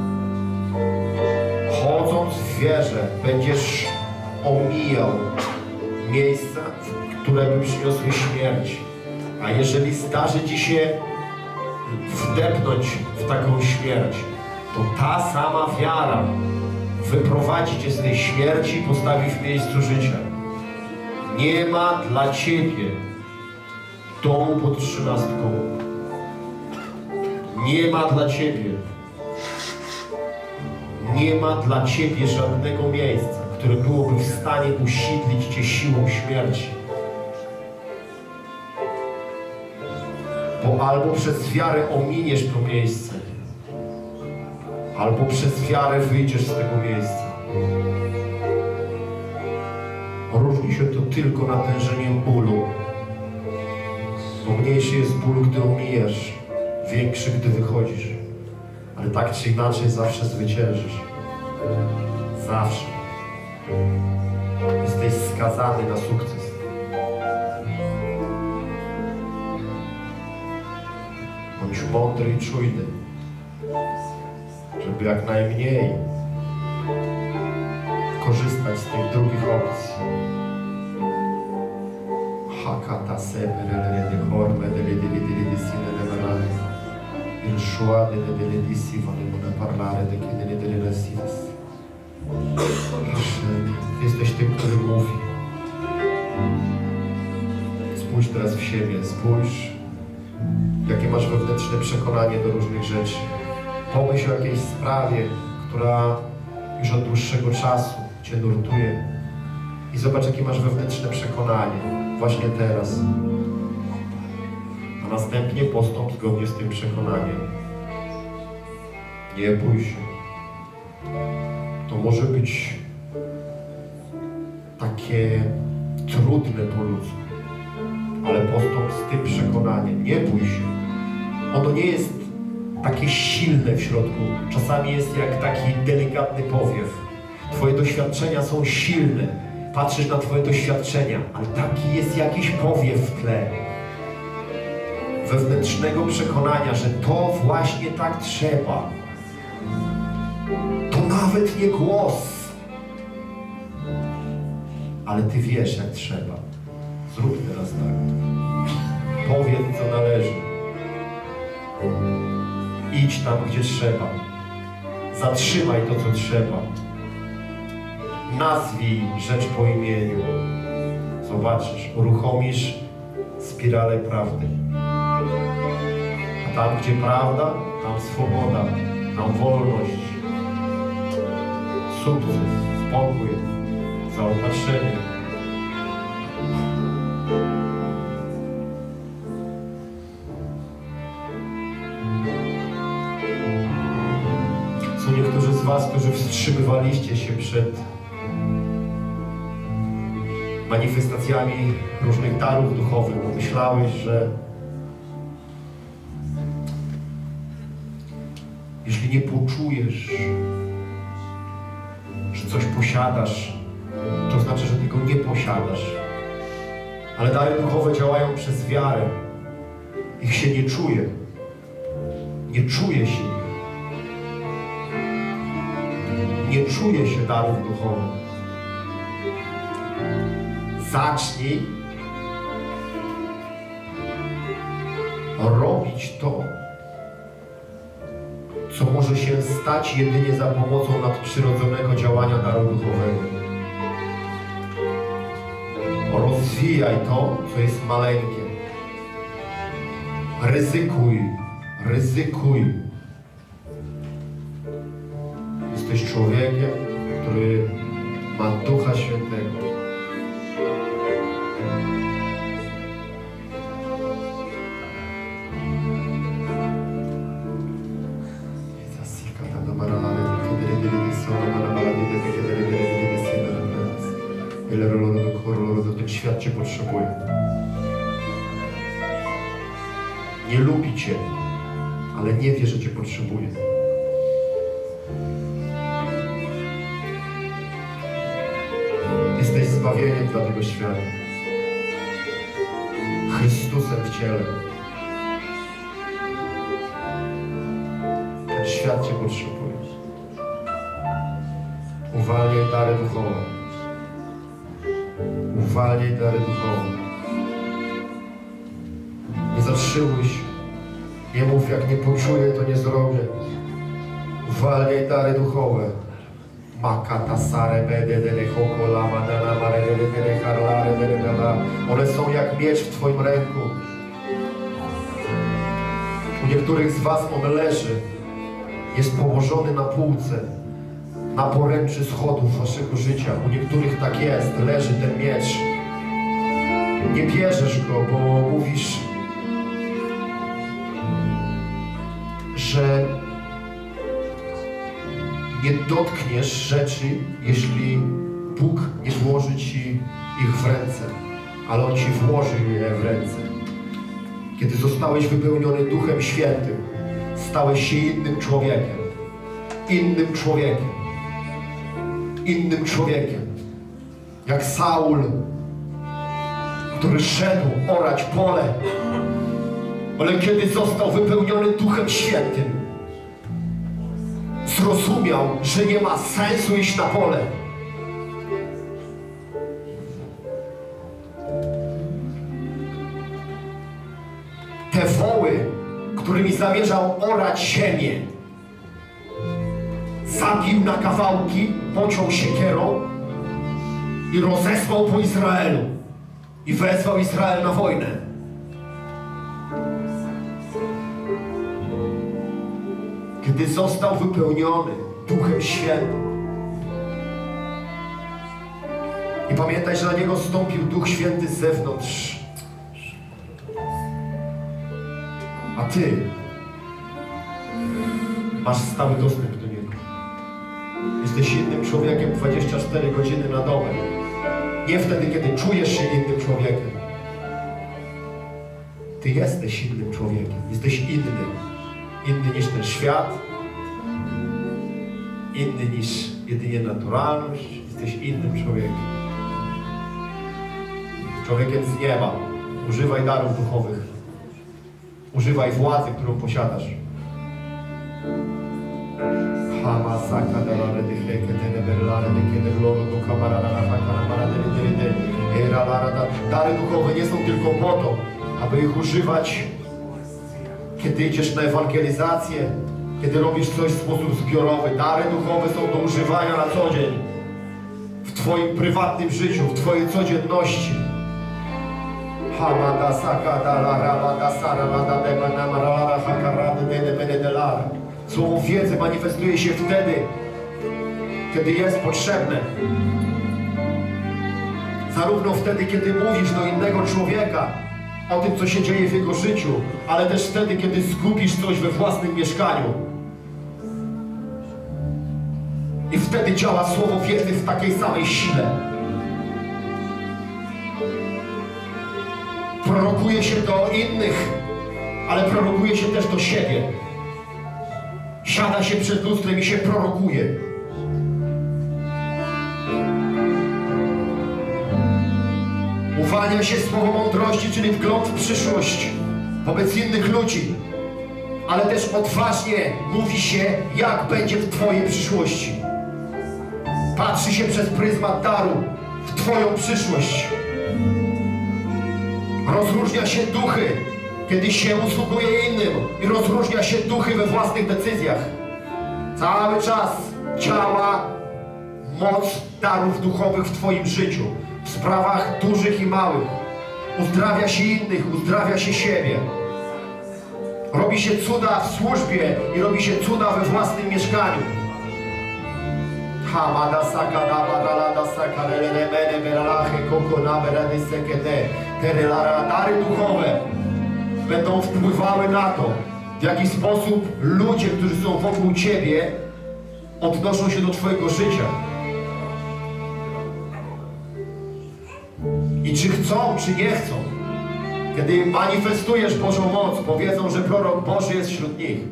Speaker 1: Chodząc w wierze, będziesz omijał miejsca, które by przyniosły śmierć. A jeżeli zdarzy Ci się wdepnąć w taką śmierć, to ta sama wiara wyprowadzi Cię z tej śmierci i postawi w miejscu życia. Nie ma dla Ciebie domu pod trzynastką. Nie ma dla Ciebie Nie ma dla Ciebie żadnego miejsca, które byłoby w stanie usidlić Cię siłą śmierci. Bo albo przez wiarę ominiesz to miejsce, albo przez wiarę wyjdziesz z tego miejsca. Różni się to tylko natężeniem bólu. Bo mniejszy jest ból, gdy omijasz, większy, gdy wychodzisz. Ale tak czy inaczej zawsze zwyciężysz. Zawsze. Jesteś skazany na sukces. Bądź mądry i czujny, żeby jak najmniej korzystać z tych drugich opcji. Hakata seberele de horme de de de de de sine de malade. Il choix de de de de si vale non parlare de che de de de sis. Jesteś tym, który mówi. Spójrz teraz w siebie, spójrz, jakie masz wewnętrzne przekonanie do różnych rzeczy. Pomyśl o jakiejś sprawie, która już od dłuższego czasu Cię nurtuje. I zobacz, jakie masz wewnętrzne przekonanie właśnie teraz. A następnie postąp zgodnie z tym przekonaniem. Nie bój się. To może być takie trudne po ludzku. ale postąp z tym przekonaniem. Nie bój się. Ono nie jest takie silne w środku. Czasami jest jak taki delikatny powiew. Twoje doświadczenia są silne. Patrzysz na Twoje doświadczenia, ale taki jest jakiś powiew w tle. Wewnętrznego przekonania, że to właśnie tak trzeba. To nawet nie głos. Ale Ty wiesz, jak trzeba. Zrób teraz tak. Powiedz, co należy. Idź tam, gdzie trzeba. Zatrzymaj to, co trzeba. Nazwij rzecz po imieniu. Zobaczysz, uruchomisz spiralę prawdy. A tam, gdzie prawda, tam swoboda, tam wolność, sukces, spokój, zaopatrzenie. Są niektórzy z was, którzy wstrzymywaliście się przed manifestacjami różnych darów duchowych, bo myślałeś, że jeśli nie poczujesz, że coś posiadasz, to znaczy, że tego nie posiadasz. Ale dary duchowe działają przez wiarę. Ich się nie czuje. Nie czuje się ich. Nie czuje się darów duchowych. Zacznij robić to, co może się stać jedynie za pomocą nadprzyrodzonego działania daru duchowego. Rozwijaj to, co jest maleńkie. Ryzykuj, ryzykuj. Jesteś człowiekiem, który ma Ducha Świętego. Ten świat Cię potrzebuje. Nie lubi Cię, ale nie wie, że Cię potrzebuje. Jesteś zbawieniem dla tego świata. Chrystusem w ciele. Ten świat Cię potrzebuje. Uwalniaj dary duchowe. Uwalniaj dary duchowe. Nie zatrzymuj się. Nie mów, jak nie poczuję, to nie zrobię. Uwalniaj dary duchowe. Makata sare bededele hokola madana marededele harlare dedela. One są jak miecz w Twoim ręku. U niektórych z was on leży. Jest położony na półce. Na poręczy schodów waszego życia. U niektórych tak jest. Leży ten miecz. Nie bierzesz go, bo mówisz, że nie dotkniesz rzeczy, jeśli Bóg nie włoży Ci ich w ręce. Ale On Ci włożył je w ręce. Kiedy zostałeś wypełniony Duchem Świętym, stałeś się innym człowiekiem. Innym człowiekiem. Innym człowiekiem. Jak Saul, który szedł orać pole. Ale kiedy został wypełniony Duchem Świętym, zrozumiał, że nie ma sensu iść na pole. Te woły, którymi zamierzał orać ziemię, zabił na kawałki, pociął siekierą i rozesłał po Izraelu. I wezwał Izrael na wojnę. Kiedy został wypełniony Duchem Świętym. I pamiętaj, że na niego zstąpił Duch Święty z zewnątrz. A Ty masz stały dostęp do niego. Jesteś innym człowiekiem dwadzieścia cztery godziny na dobę. Nie wtedy, kiedy czujesz się innym człowiekiem, Ty jesteś innym człowiekiem. Jesteś inny. Inny niż ten świat. Inny niż jedynie naturalność. Jesteś innym człowiekiem. Człowiekiem z nieba. Używaj darów duchowych. Używaj władzy, którą posiadasz. Dary duchowe nie są tylko po to, aby ich używać, kiedy idziesz na ewangelizację, kiedy robisz coś w sposób zbiorowy. Dary duchowe są do używania na co dzień, w Twoim prywatnym życiu, w Twojej codzienności. Słowo wiedzy manifestuje się wtedy, kiedy jest potrzebne. Zarówno wtedy, kiedy mówisz do innego człowieka o tym, co się dzieje w jego życiu, ale też wtedy, kiedy zgubisz coś we własnym mieszkaniu. I wtedy działa słowo wiedzy w takiej samej sile. Prorokuje się do innych, ale prorokuje się też do siebie. Siada się przed lustrem i się prorokuje. Uwalnia się słowo mądrości, czyli wgląd w przyszłość wobec innych ludzi, ale też odważnie mówi się, jak będzie w Twojej przyszłości. Patrzy się przez pryzmat daru w Twoją przyszłość. Rozróżnia się duchy, kiedy się usługuje innym, i rozróżnia się duchy we własnych decyzjach. Cały czas działa moc darów duchowych w Twoim życiu, w sprawach dużych i małych. Uzdrawia się innych, uzdrawia się siebie. Robi się cuda w służbie i robi się cuda we własnym mieszkaniu. Dary duchowe będą wpływały na to, w jaki sposób ludzie, którzy są wokół Ciebie, odnoszą się do Twojego życia. I czy chcą, czy nie chcą, kiedy manifestujesz Bożą moc, powiedzą, że prorok Boży jest wśród nich.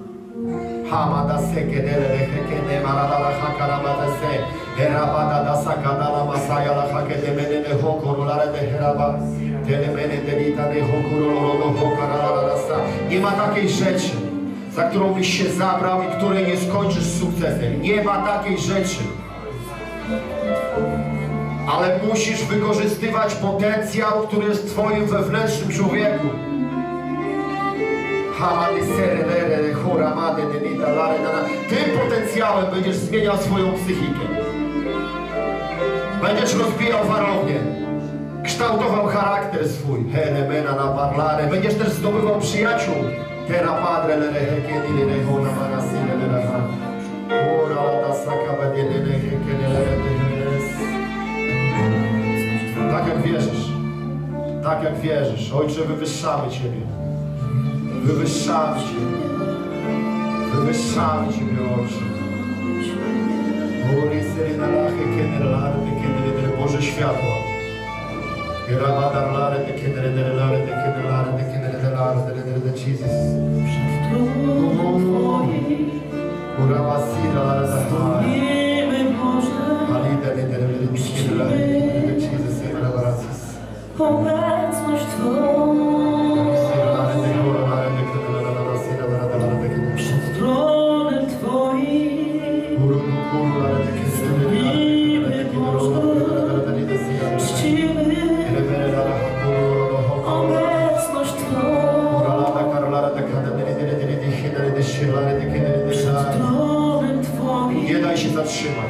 Speaker 1: Nie ma takiej rzeczy, za którą byś się zabrał i której nie skończysz sukcesem. Nie ma takiej rzeczy. Ale musisz wykorzystywać potencjał, który jest w Twoim wewnętrznym człowieku. Tym potencjałem będziesz zmieniał swoją psychikę. Będziesz rozbijał warownię. Kształtował charakter swój. Będziesz też zdobywał przyjaciół. Tak jak wierzysz. Tak jak wierzysz. Ojcze, wywyższamy Ciebie. Wywyższamy Ciebie. Wywyższamy Ciebie, Ojcze. Boże światło. Jesus.
Speaker 2: Obecność Twoją przed tronem Twoim stawimy Boże, czcimy obecność Twoją przed tronem Twoim.
Speaker 1: Nie daj się zatrzymać.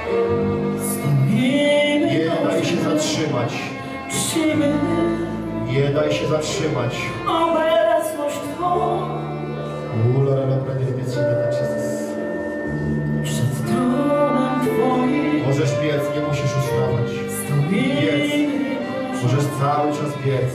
Speaker 1: Nie daj się zatrzymać.
Speaker 2: Czcimy
Speaker 1: Nie daj się zatrzymać.
Speaker 2: obecność Twoją przed tronem Twoim.
Speaker 1: Możesz biec, nie musisz ustawać. Biec. Możesz cały czas biec.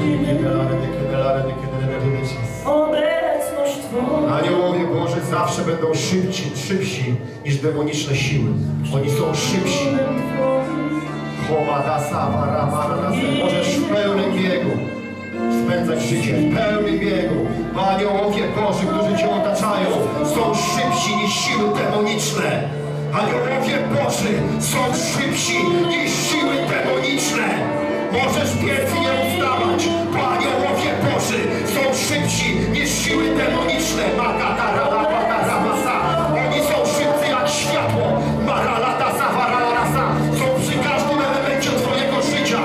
Speaker 2: Obecność Twoją.
Speaker 1: Aniołowie Boże zawsze będą szybci, szybsi niż demoniczne siły. Oni są szybsi. Możesz w pełnym biegu spędzać Lecz życie w pełnym biegu. Aniołowie Boży, którzy Cię otaczają, są szybsi niż siły demoniczne. Aniołowie Boży są szybsi niż siły demoniczne. Możesz biec i nie ustawać, bo aniołowie Boży są szybsi niż siły demoniczne. Oni są szybcy jak światło. Maralata sawaralasa. Są przy każdym elemencie twojego życia.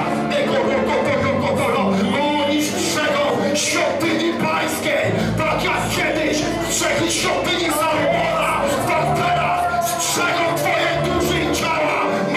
Speaker 1: Oni strzegą świątyni pańskiej, tak jak kiedyś strzegli świątyni Salomona. Tak teraz strzegą twoje duszy i ciała.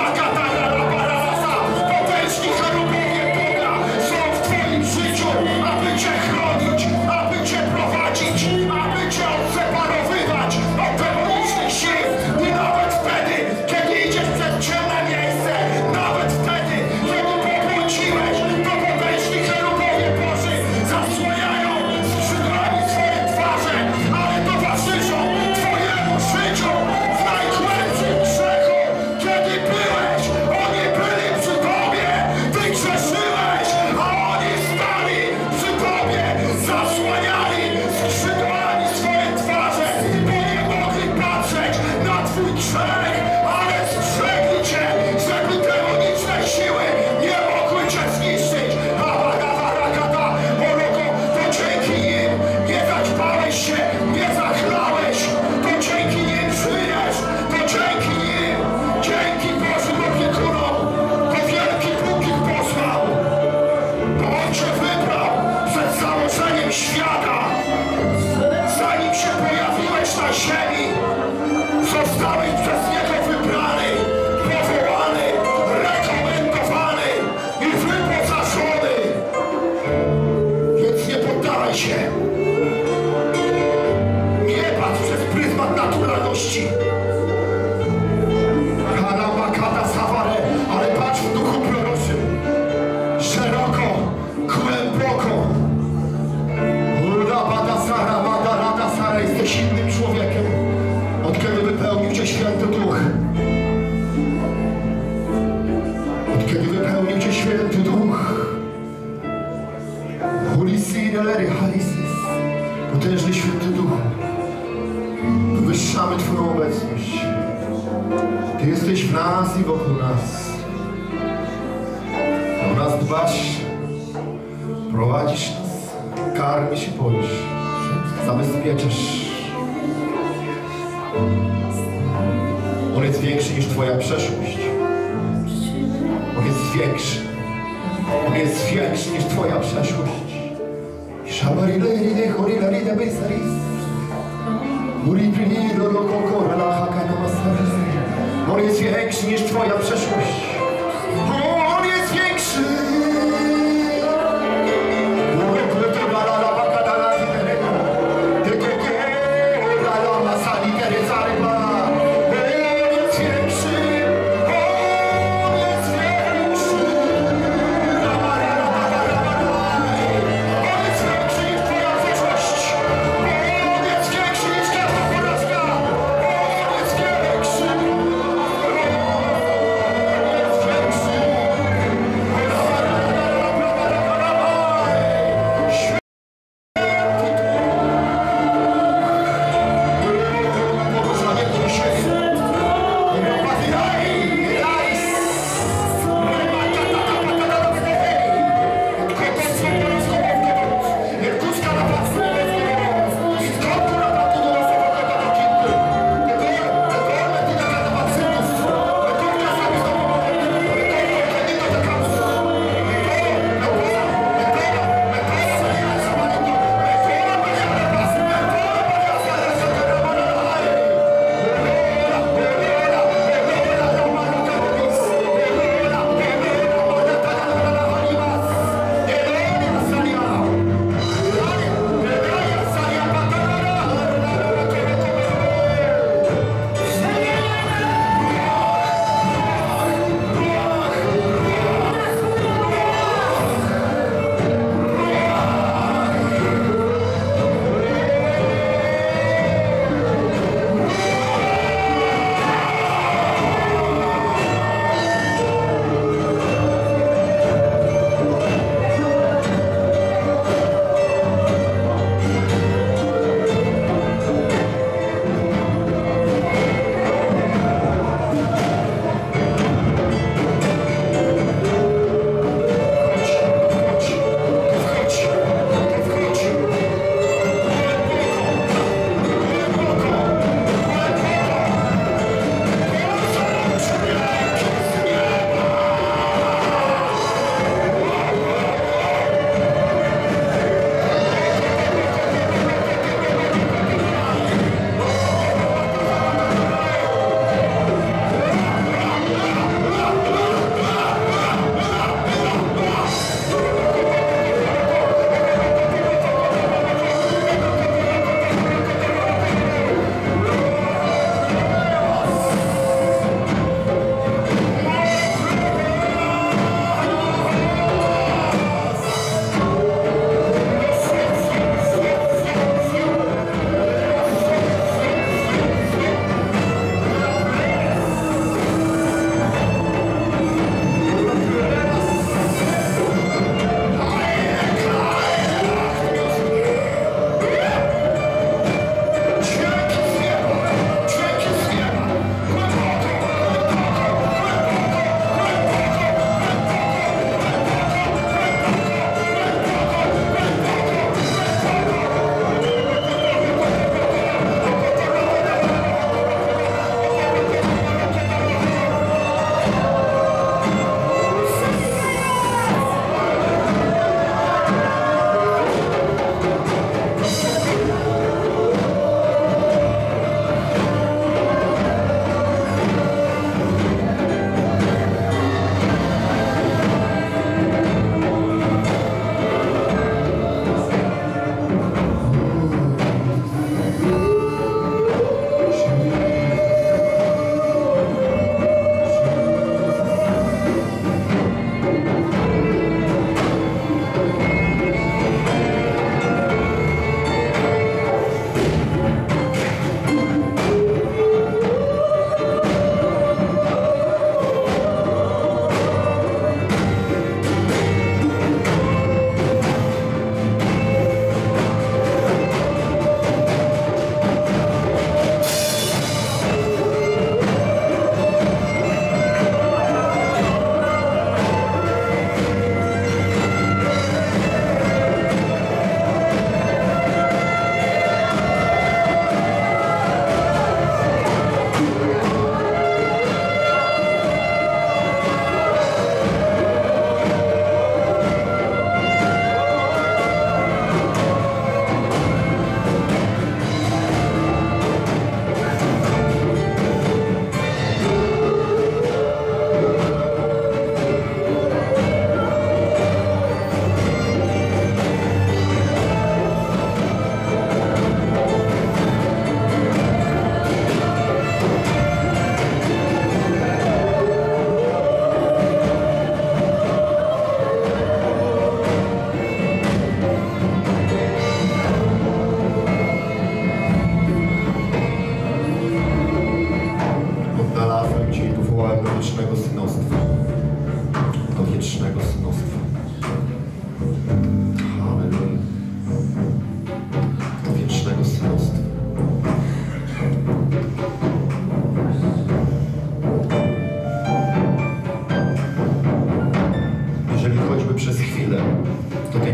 Speaker 1: Potężni cherubowie Boga są w twoim życiu, aby cię chronić, aby cię prowadzić, aby cię odseparowywać od demonicznych sił. I nawet wtedy, kiedy idziesz przez ciemne miejsce, nawet wtedy, kiedy pobłądziłeś, to potężni cherubowie Boży zasłaniają skrzydłami swoje twarze, ale towarzyszą twojemu życiu w najgłębszym grzechu. Kiedy byłeś, oni byli przy tobie, ty grzeszyłeś, a oni stali przy tobie, zasłaniali skrzydłami swoje twarze, bo nie mogli patrzeć na twój grzech, ale strzegli cię, żeby demoniczne siły nie mogły cię zniszczyć. Abagawarakata, Moroko, to dzięki nim nie zaćpałeś się, nie zachlałeś, to dzięki nim żyjesz, to dzięki nim, dzięki Bożym opiekunom, to wielki Bóg ich posłał, bo On cię wybrał przed założeniem świata. Zanim się pojawiłeś na ziemi, zostałeś przez Niego wybrany, powołany, rekomendowany i wyposażony. Więc nie poddawaj się. Nie patrz przez pryzmat naturalności. Hanamakata Saware, ale patrz w duchu proroczym. Szeroko, głęboko. Urabadasara, Madaradasara, jesteś innym człowiekiem, od kiedy wypełnił cię Święty Duch. Od kiedy wypełnił cię Święty Duch. Hulisirelery halisis. Potężny Święty Duchu. Wywyższamy Twoją obecność. Ty jesteś w nas i wokół nas. O nas dbasz, prowadzisz nas, karmisz i poisz, zabezpieczasz. On jest większy niż Twoja przeszłość. On jest większy. On jest większy niż Twoja przeszłość. On jest większy niż Twoja przeszłość. On jest większy. On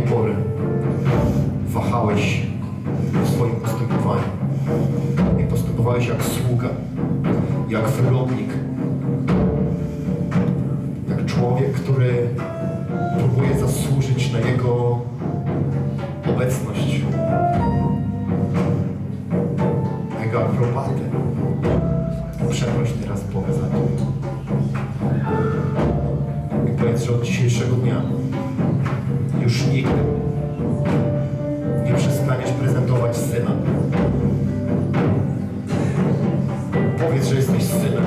Speaker 1: pory wahałeś w swoim postępowaniu i postępowałeś jak sługa, jak wyrobnik, jak człowiek, który próbuje zasłużyć na Jego obecność, na Jego aprobatę. Przeproś teraz Boga za to. I powiedz, że od dzisiejszego dnia już nigdy nie przestaniesz prezentować Syna. Powiedz, że jesteś Synem.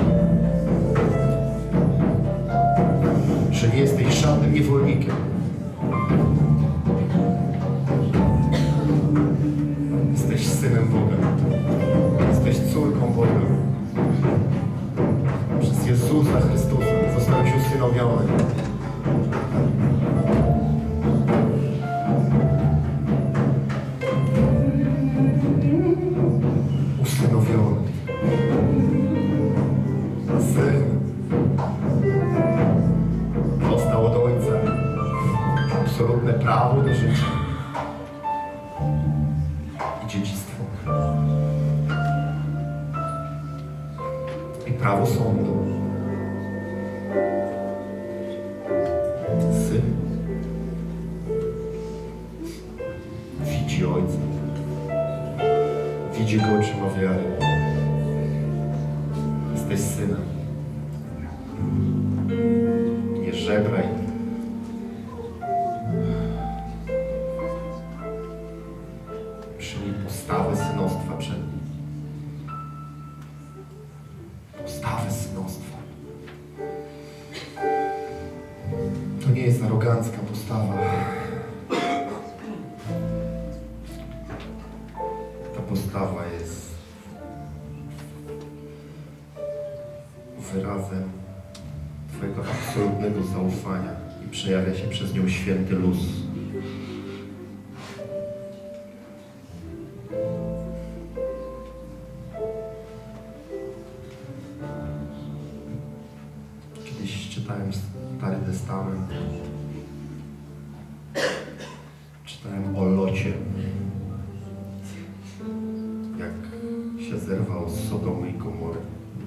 Speaker 1: Że nie jesteś żadnym niewolnikiem. Jesteś Synem Boga. Jesteś córką Boga. Przez Jezusa Chrystusa zostałeś usynowiony. Usynowiony. Syn dostał od Ojca absolutne prawo do życia i dziedzictwo. I prawo sądu. Syn widzi Ojca. Widzi Go oczyma wiary. Jesteś Synem. Nie żebraj. Przyjmij postawę synostwa przed Nim. Postawę synostwa. To nie jest arogancka postawa. Ta postawa jest wyrazem Twojego absolutnego zaufania i przejawia się przez nią święty luz. Kiedyś czytałem Stary Testament. Czytałem o Locie. Jak się zerwał z Sodomy i Gomory.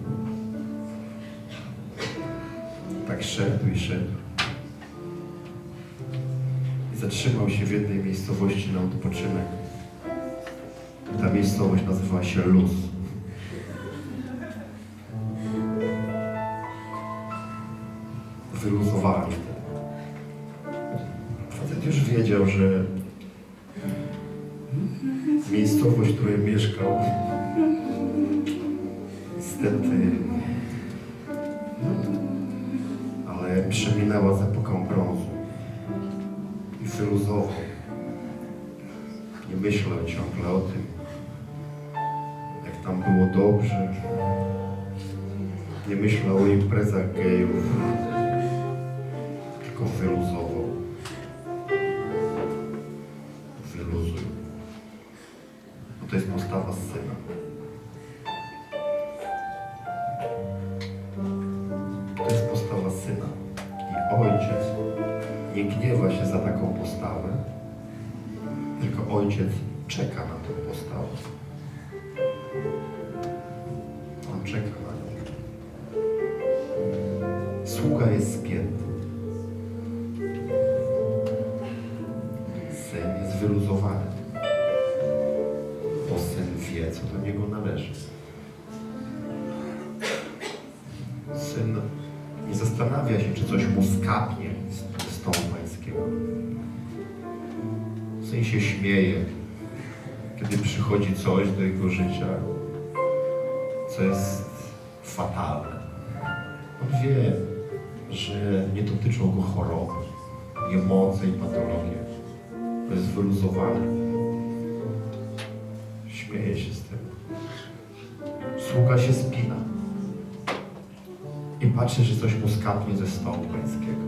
Speaker 1: Tak szedł i szedł. I zatrzymał się w jednej miejscowości na odpoczynek. Ta miejscowość nazywała się Luz. Wyluzowali wtedy. Facet już wiedział, że miejscowość, w której mieszkał, niestety, ale przeminęła z epoką brązu i wyluzował. Nie myślał ciągle o tym, jak tam było dobrze. Nie myślał o imprezach gejów, tylko wyluzował. Wyluzuj. Bo to jest postawa Syna. To jest postawa Syna. I Ojciec nie gniewa się za taką postawę, tylko Ojciec czeka na tą postawę. On czeka na nią. Sługa jest spięty. Syn jest wyluzowany. Bo Syn wie, co do niego należy. Syn nie zastanawia się, czy coś mu skapnie z stołu pańskiego. Syn się śmieje, kiedy przychodzi coś do jego życia, co jest fatalne. On wie, że nie dotyczą go choroby, niemoce i patologie. To jest wyluzowane. Śmieje się z tym. Sługa się spina i patrzy, że coś mu skapnie ze stołu pańskiego.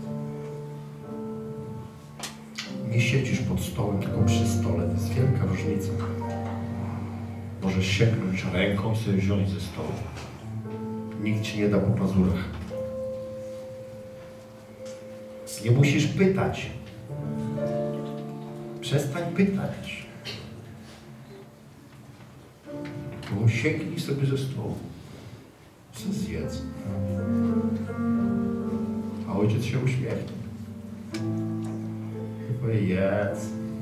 Speaker 1: Nie siedzisz pod stołem, tylko przy stole. To jest wielka różnica. Możesz sięgnąć ręką i sobie wziąć ze stołu. Nikt ci nie da po pazurach. Nie musisz pytać. Przestań pytać. Bo sięgnij sobie ze stołu. Co zjedz? A ojciec się uśmiechnie. I powie, jedz.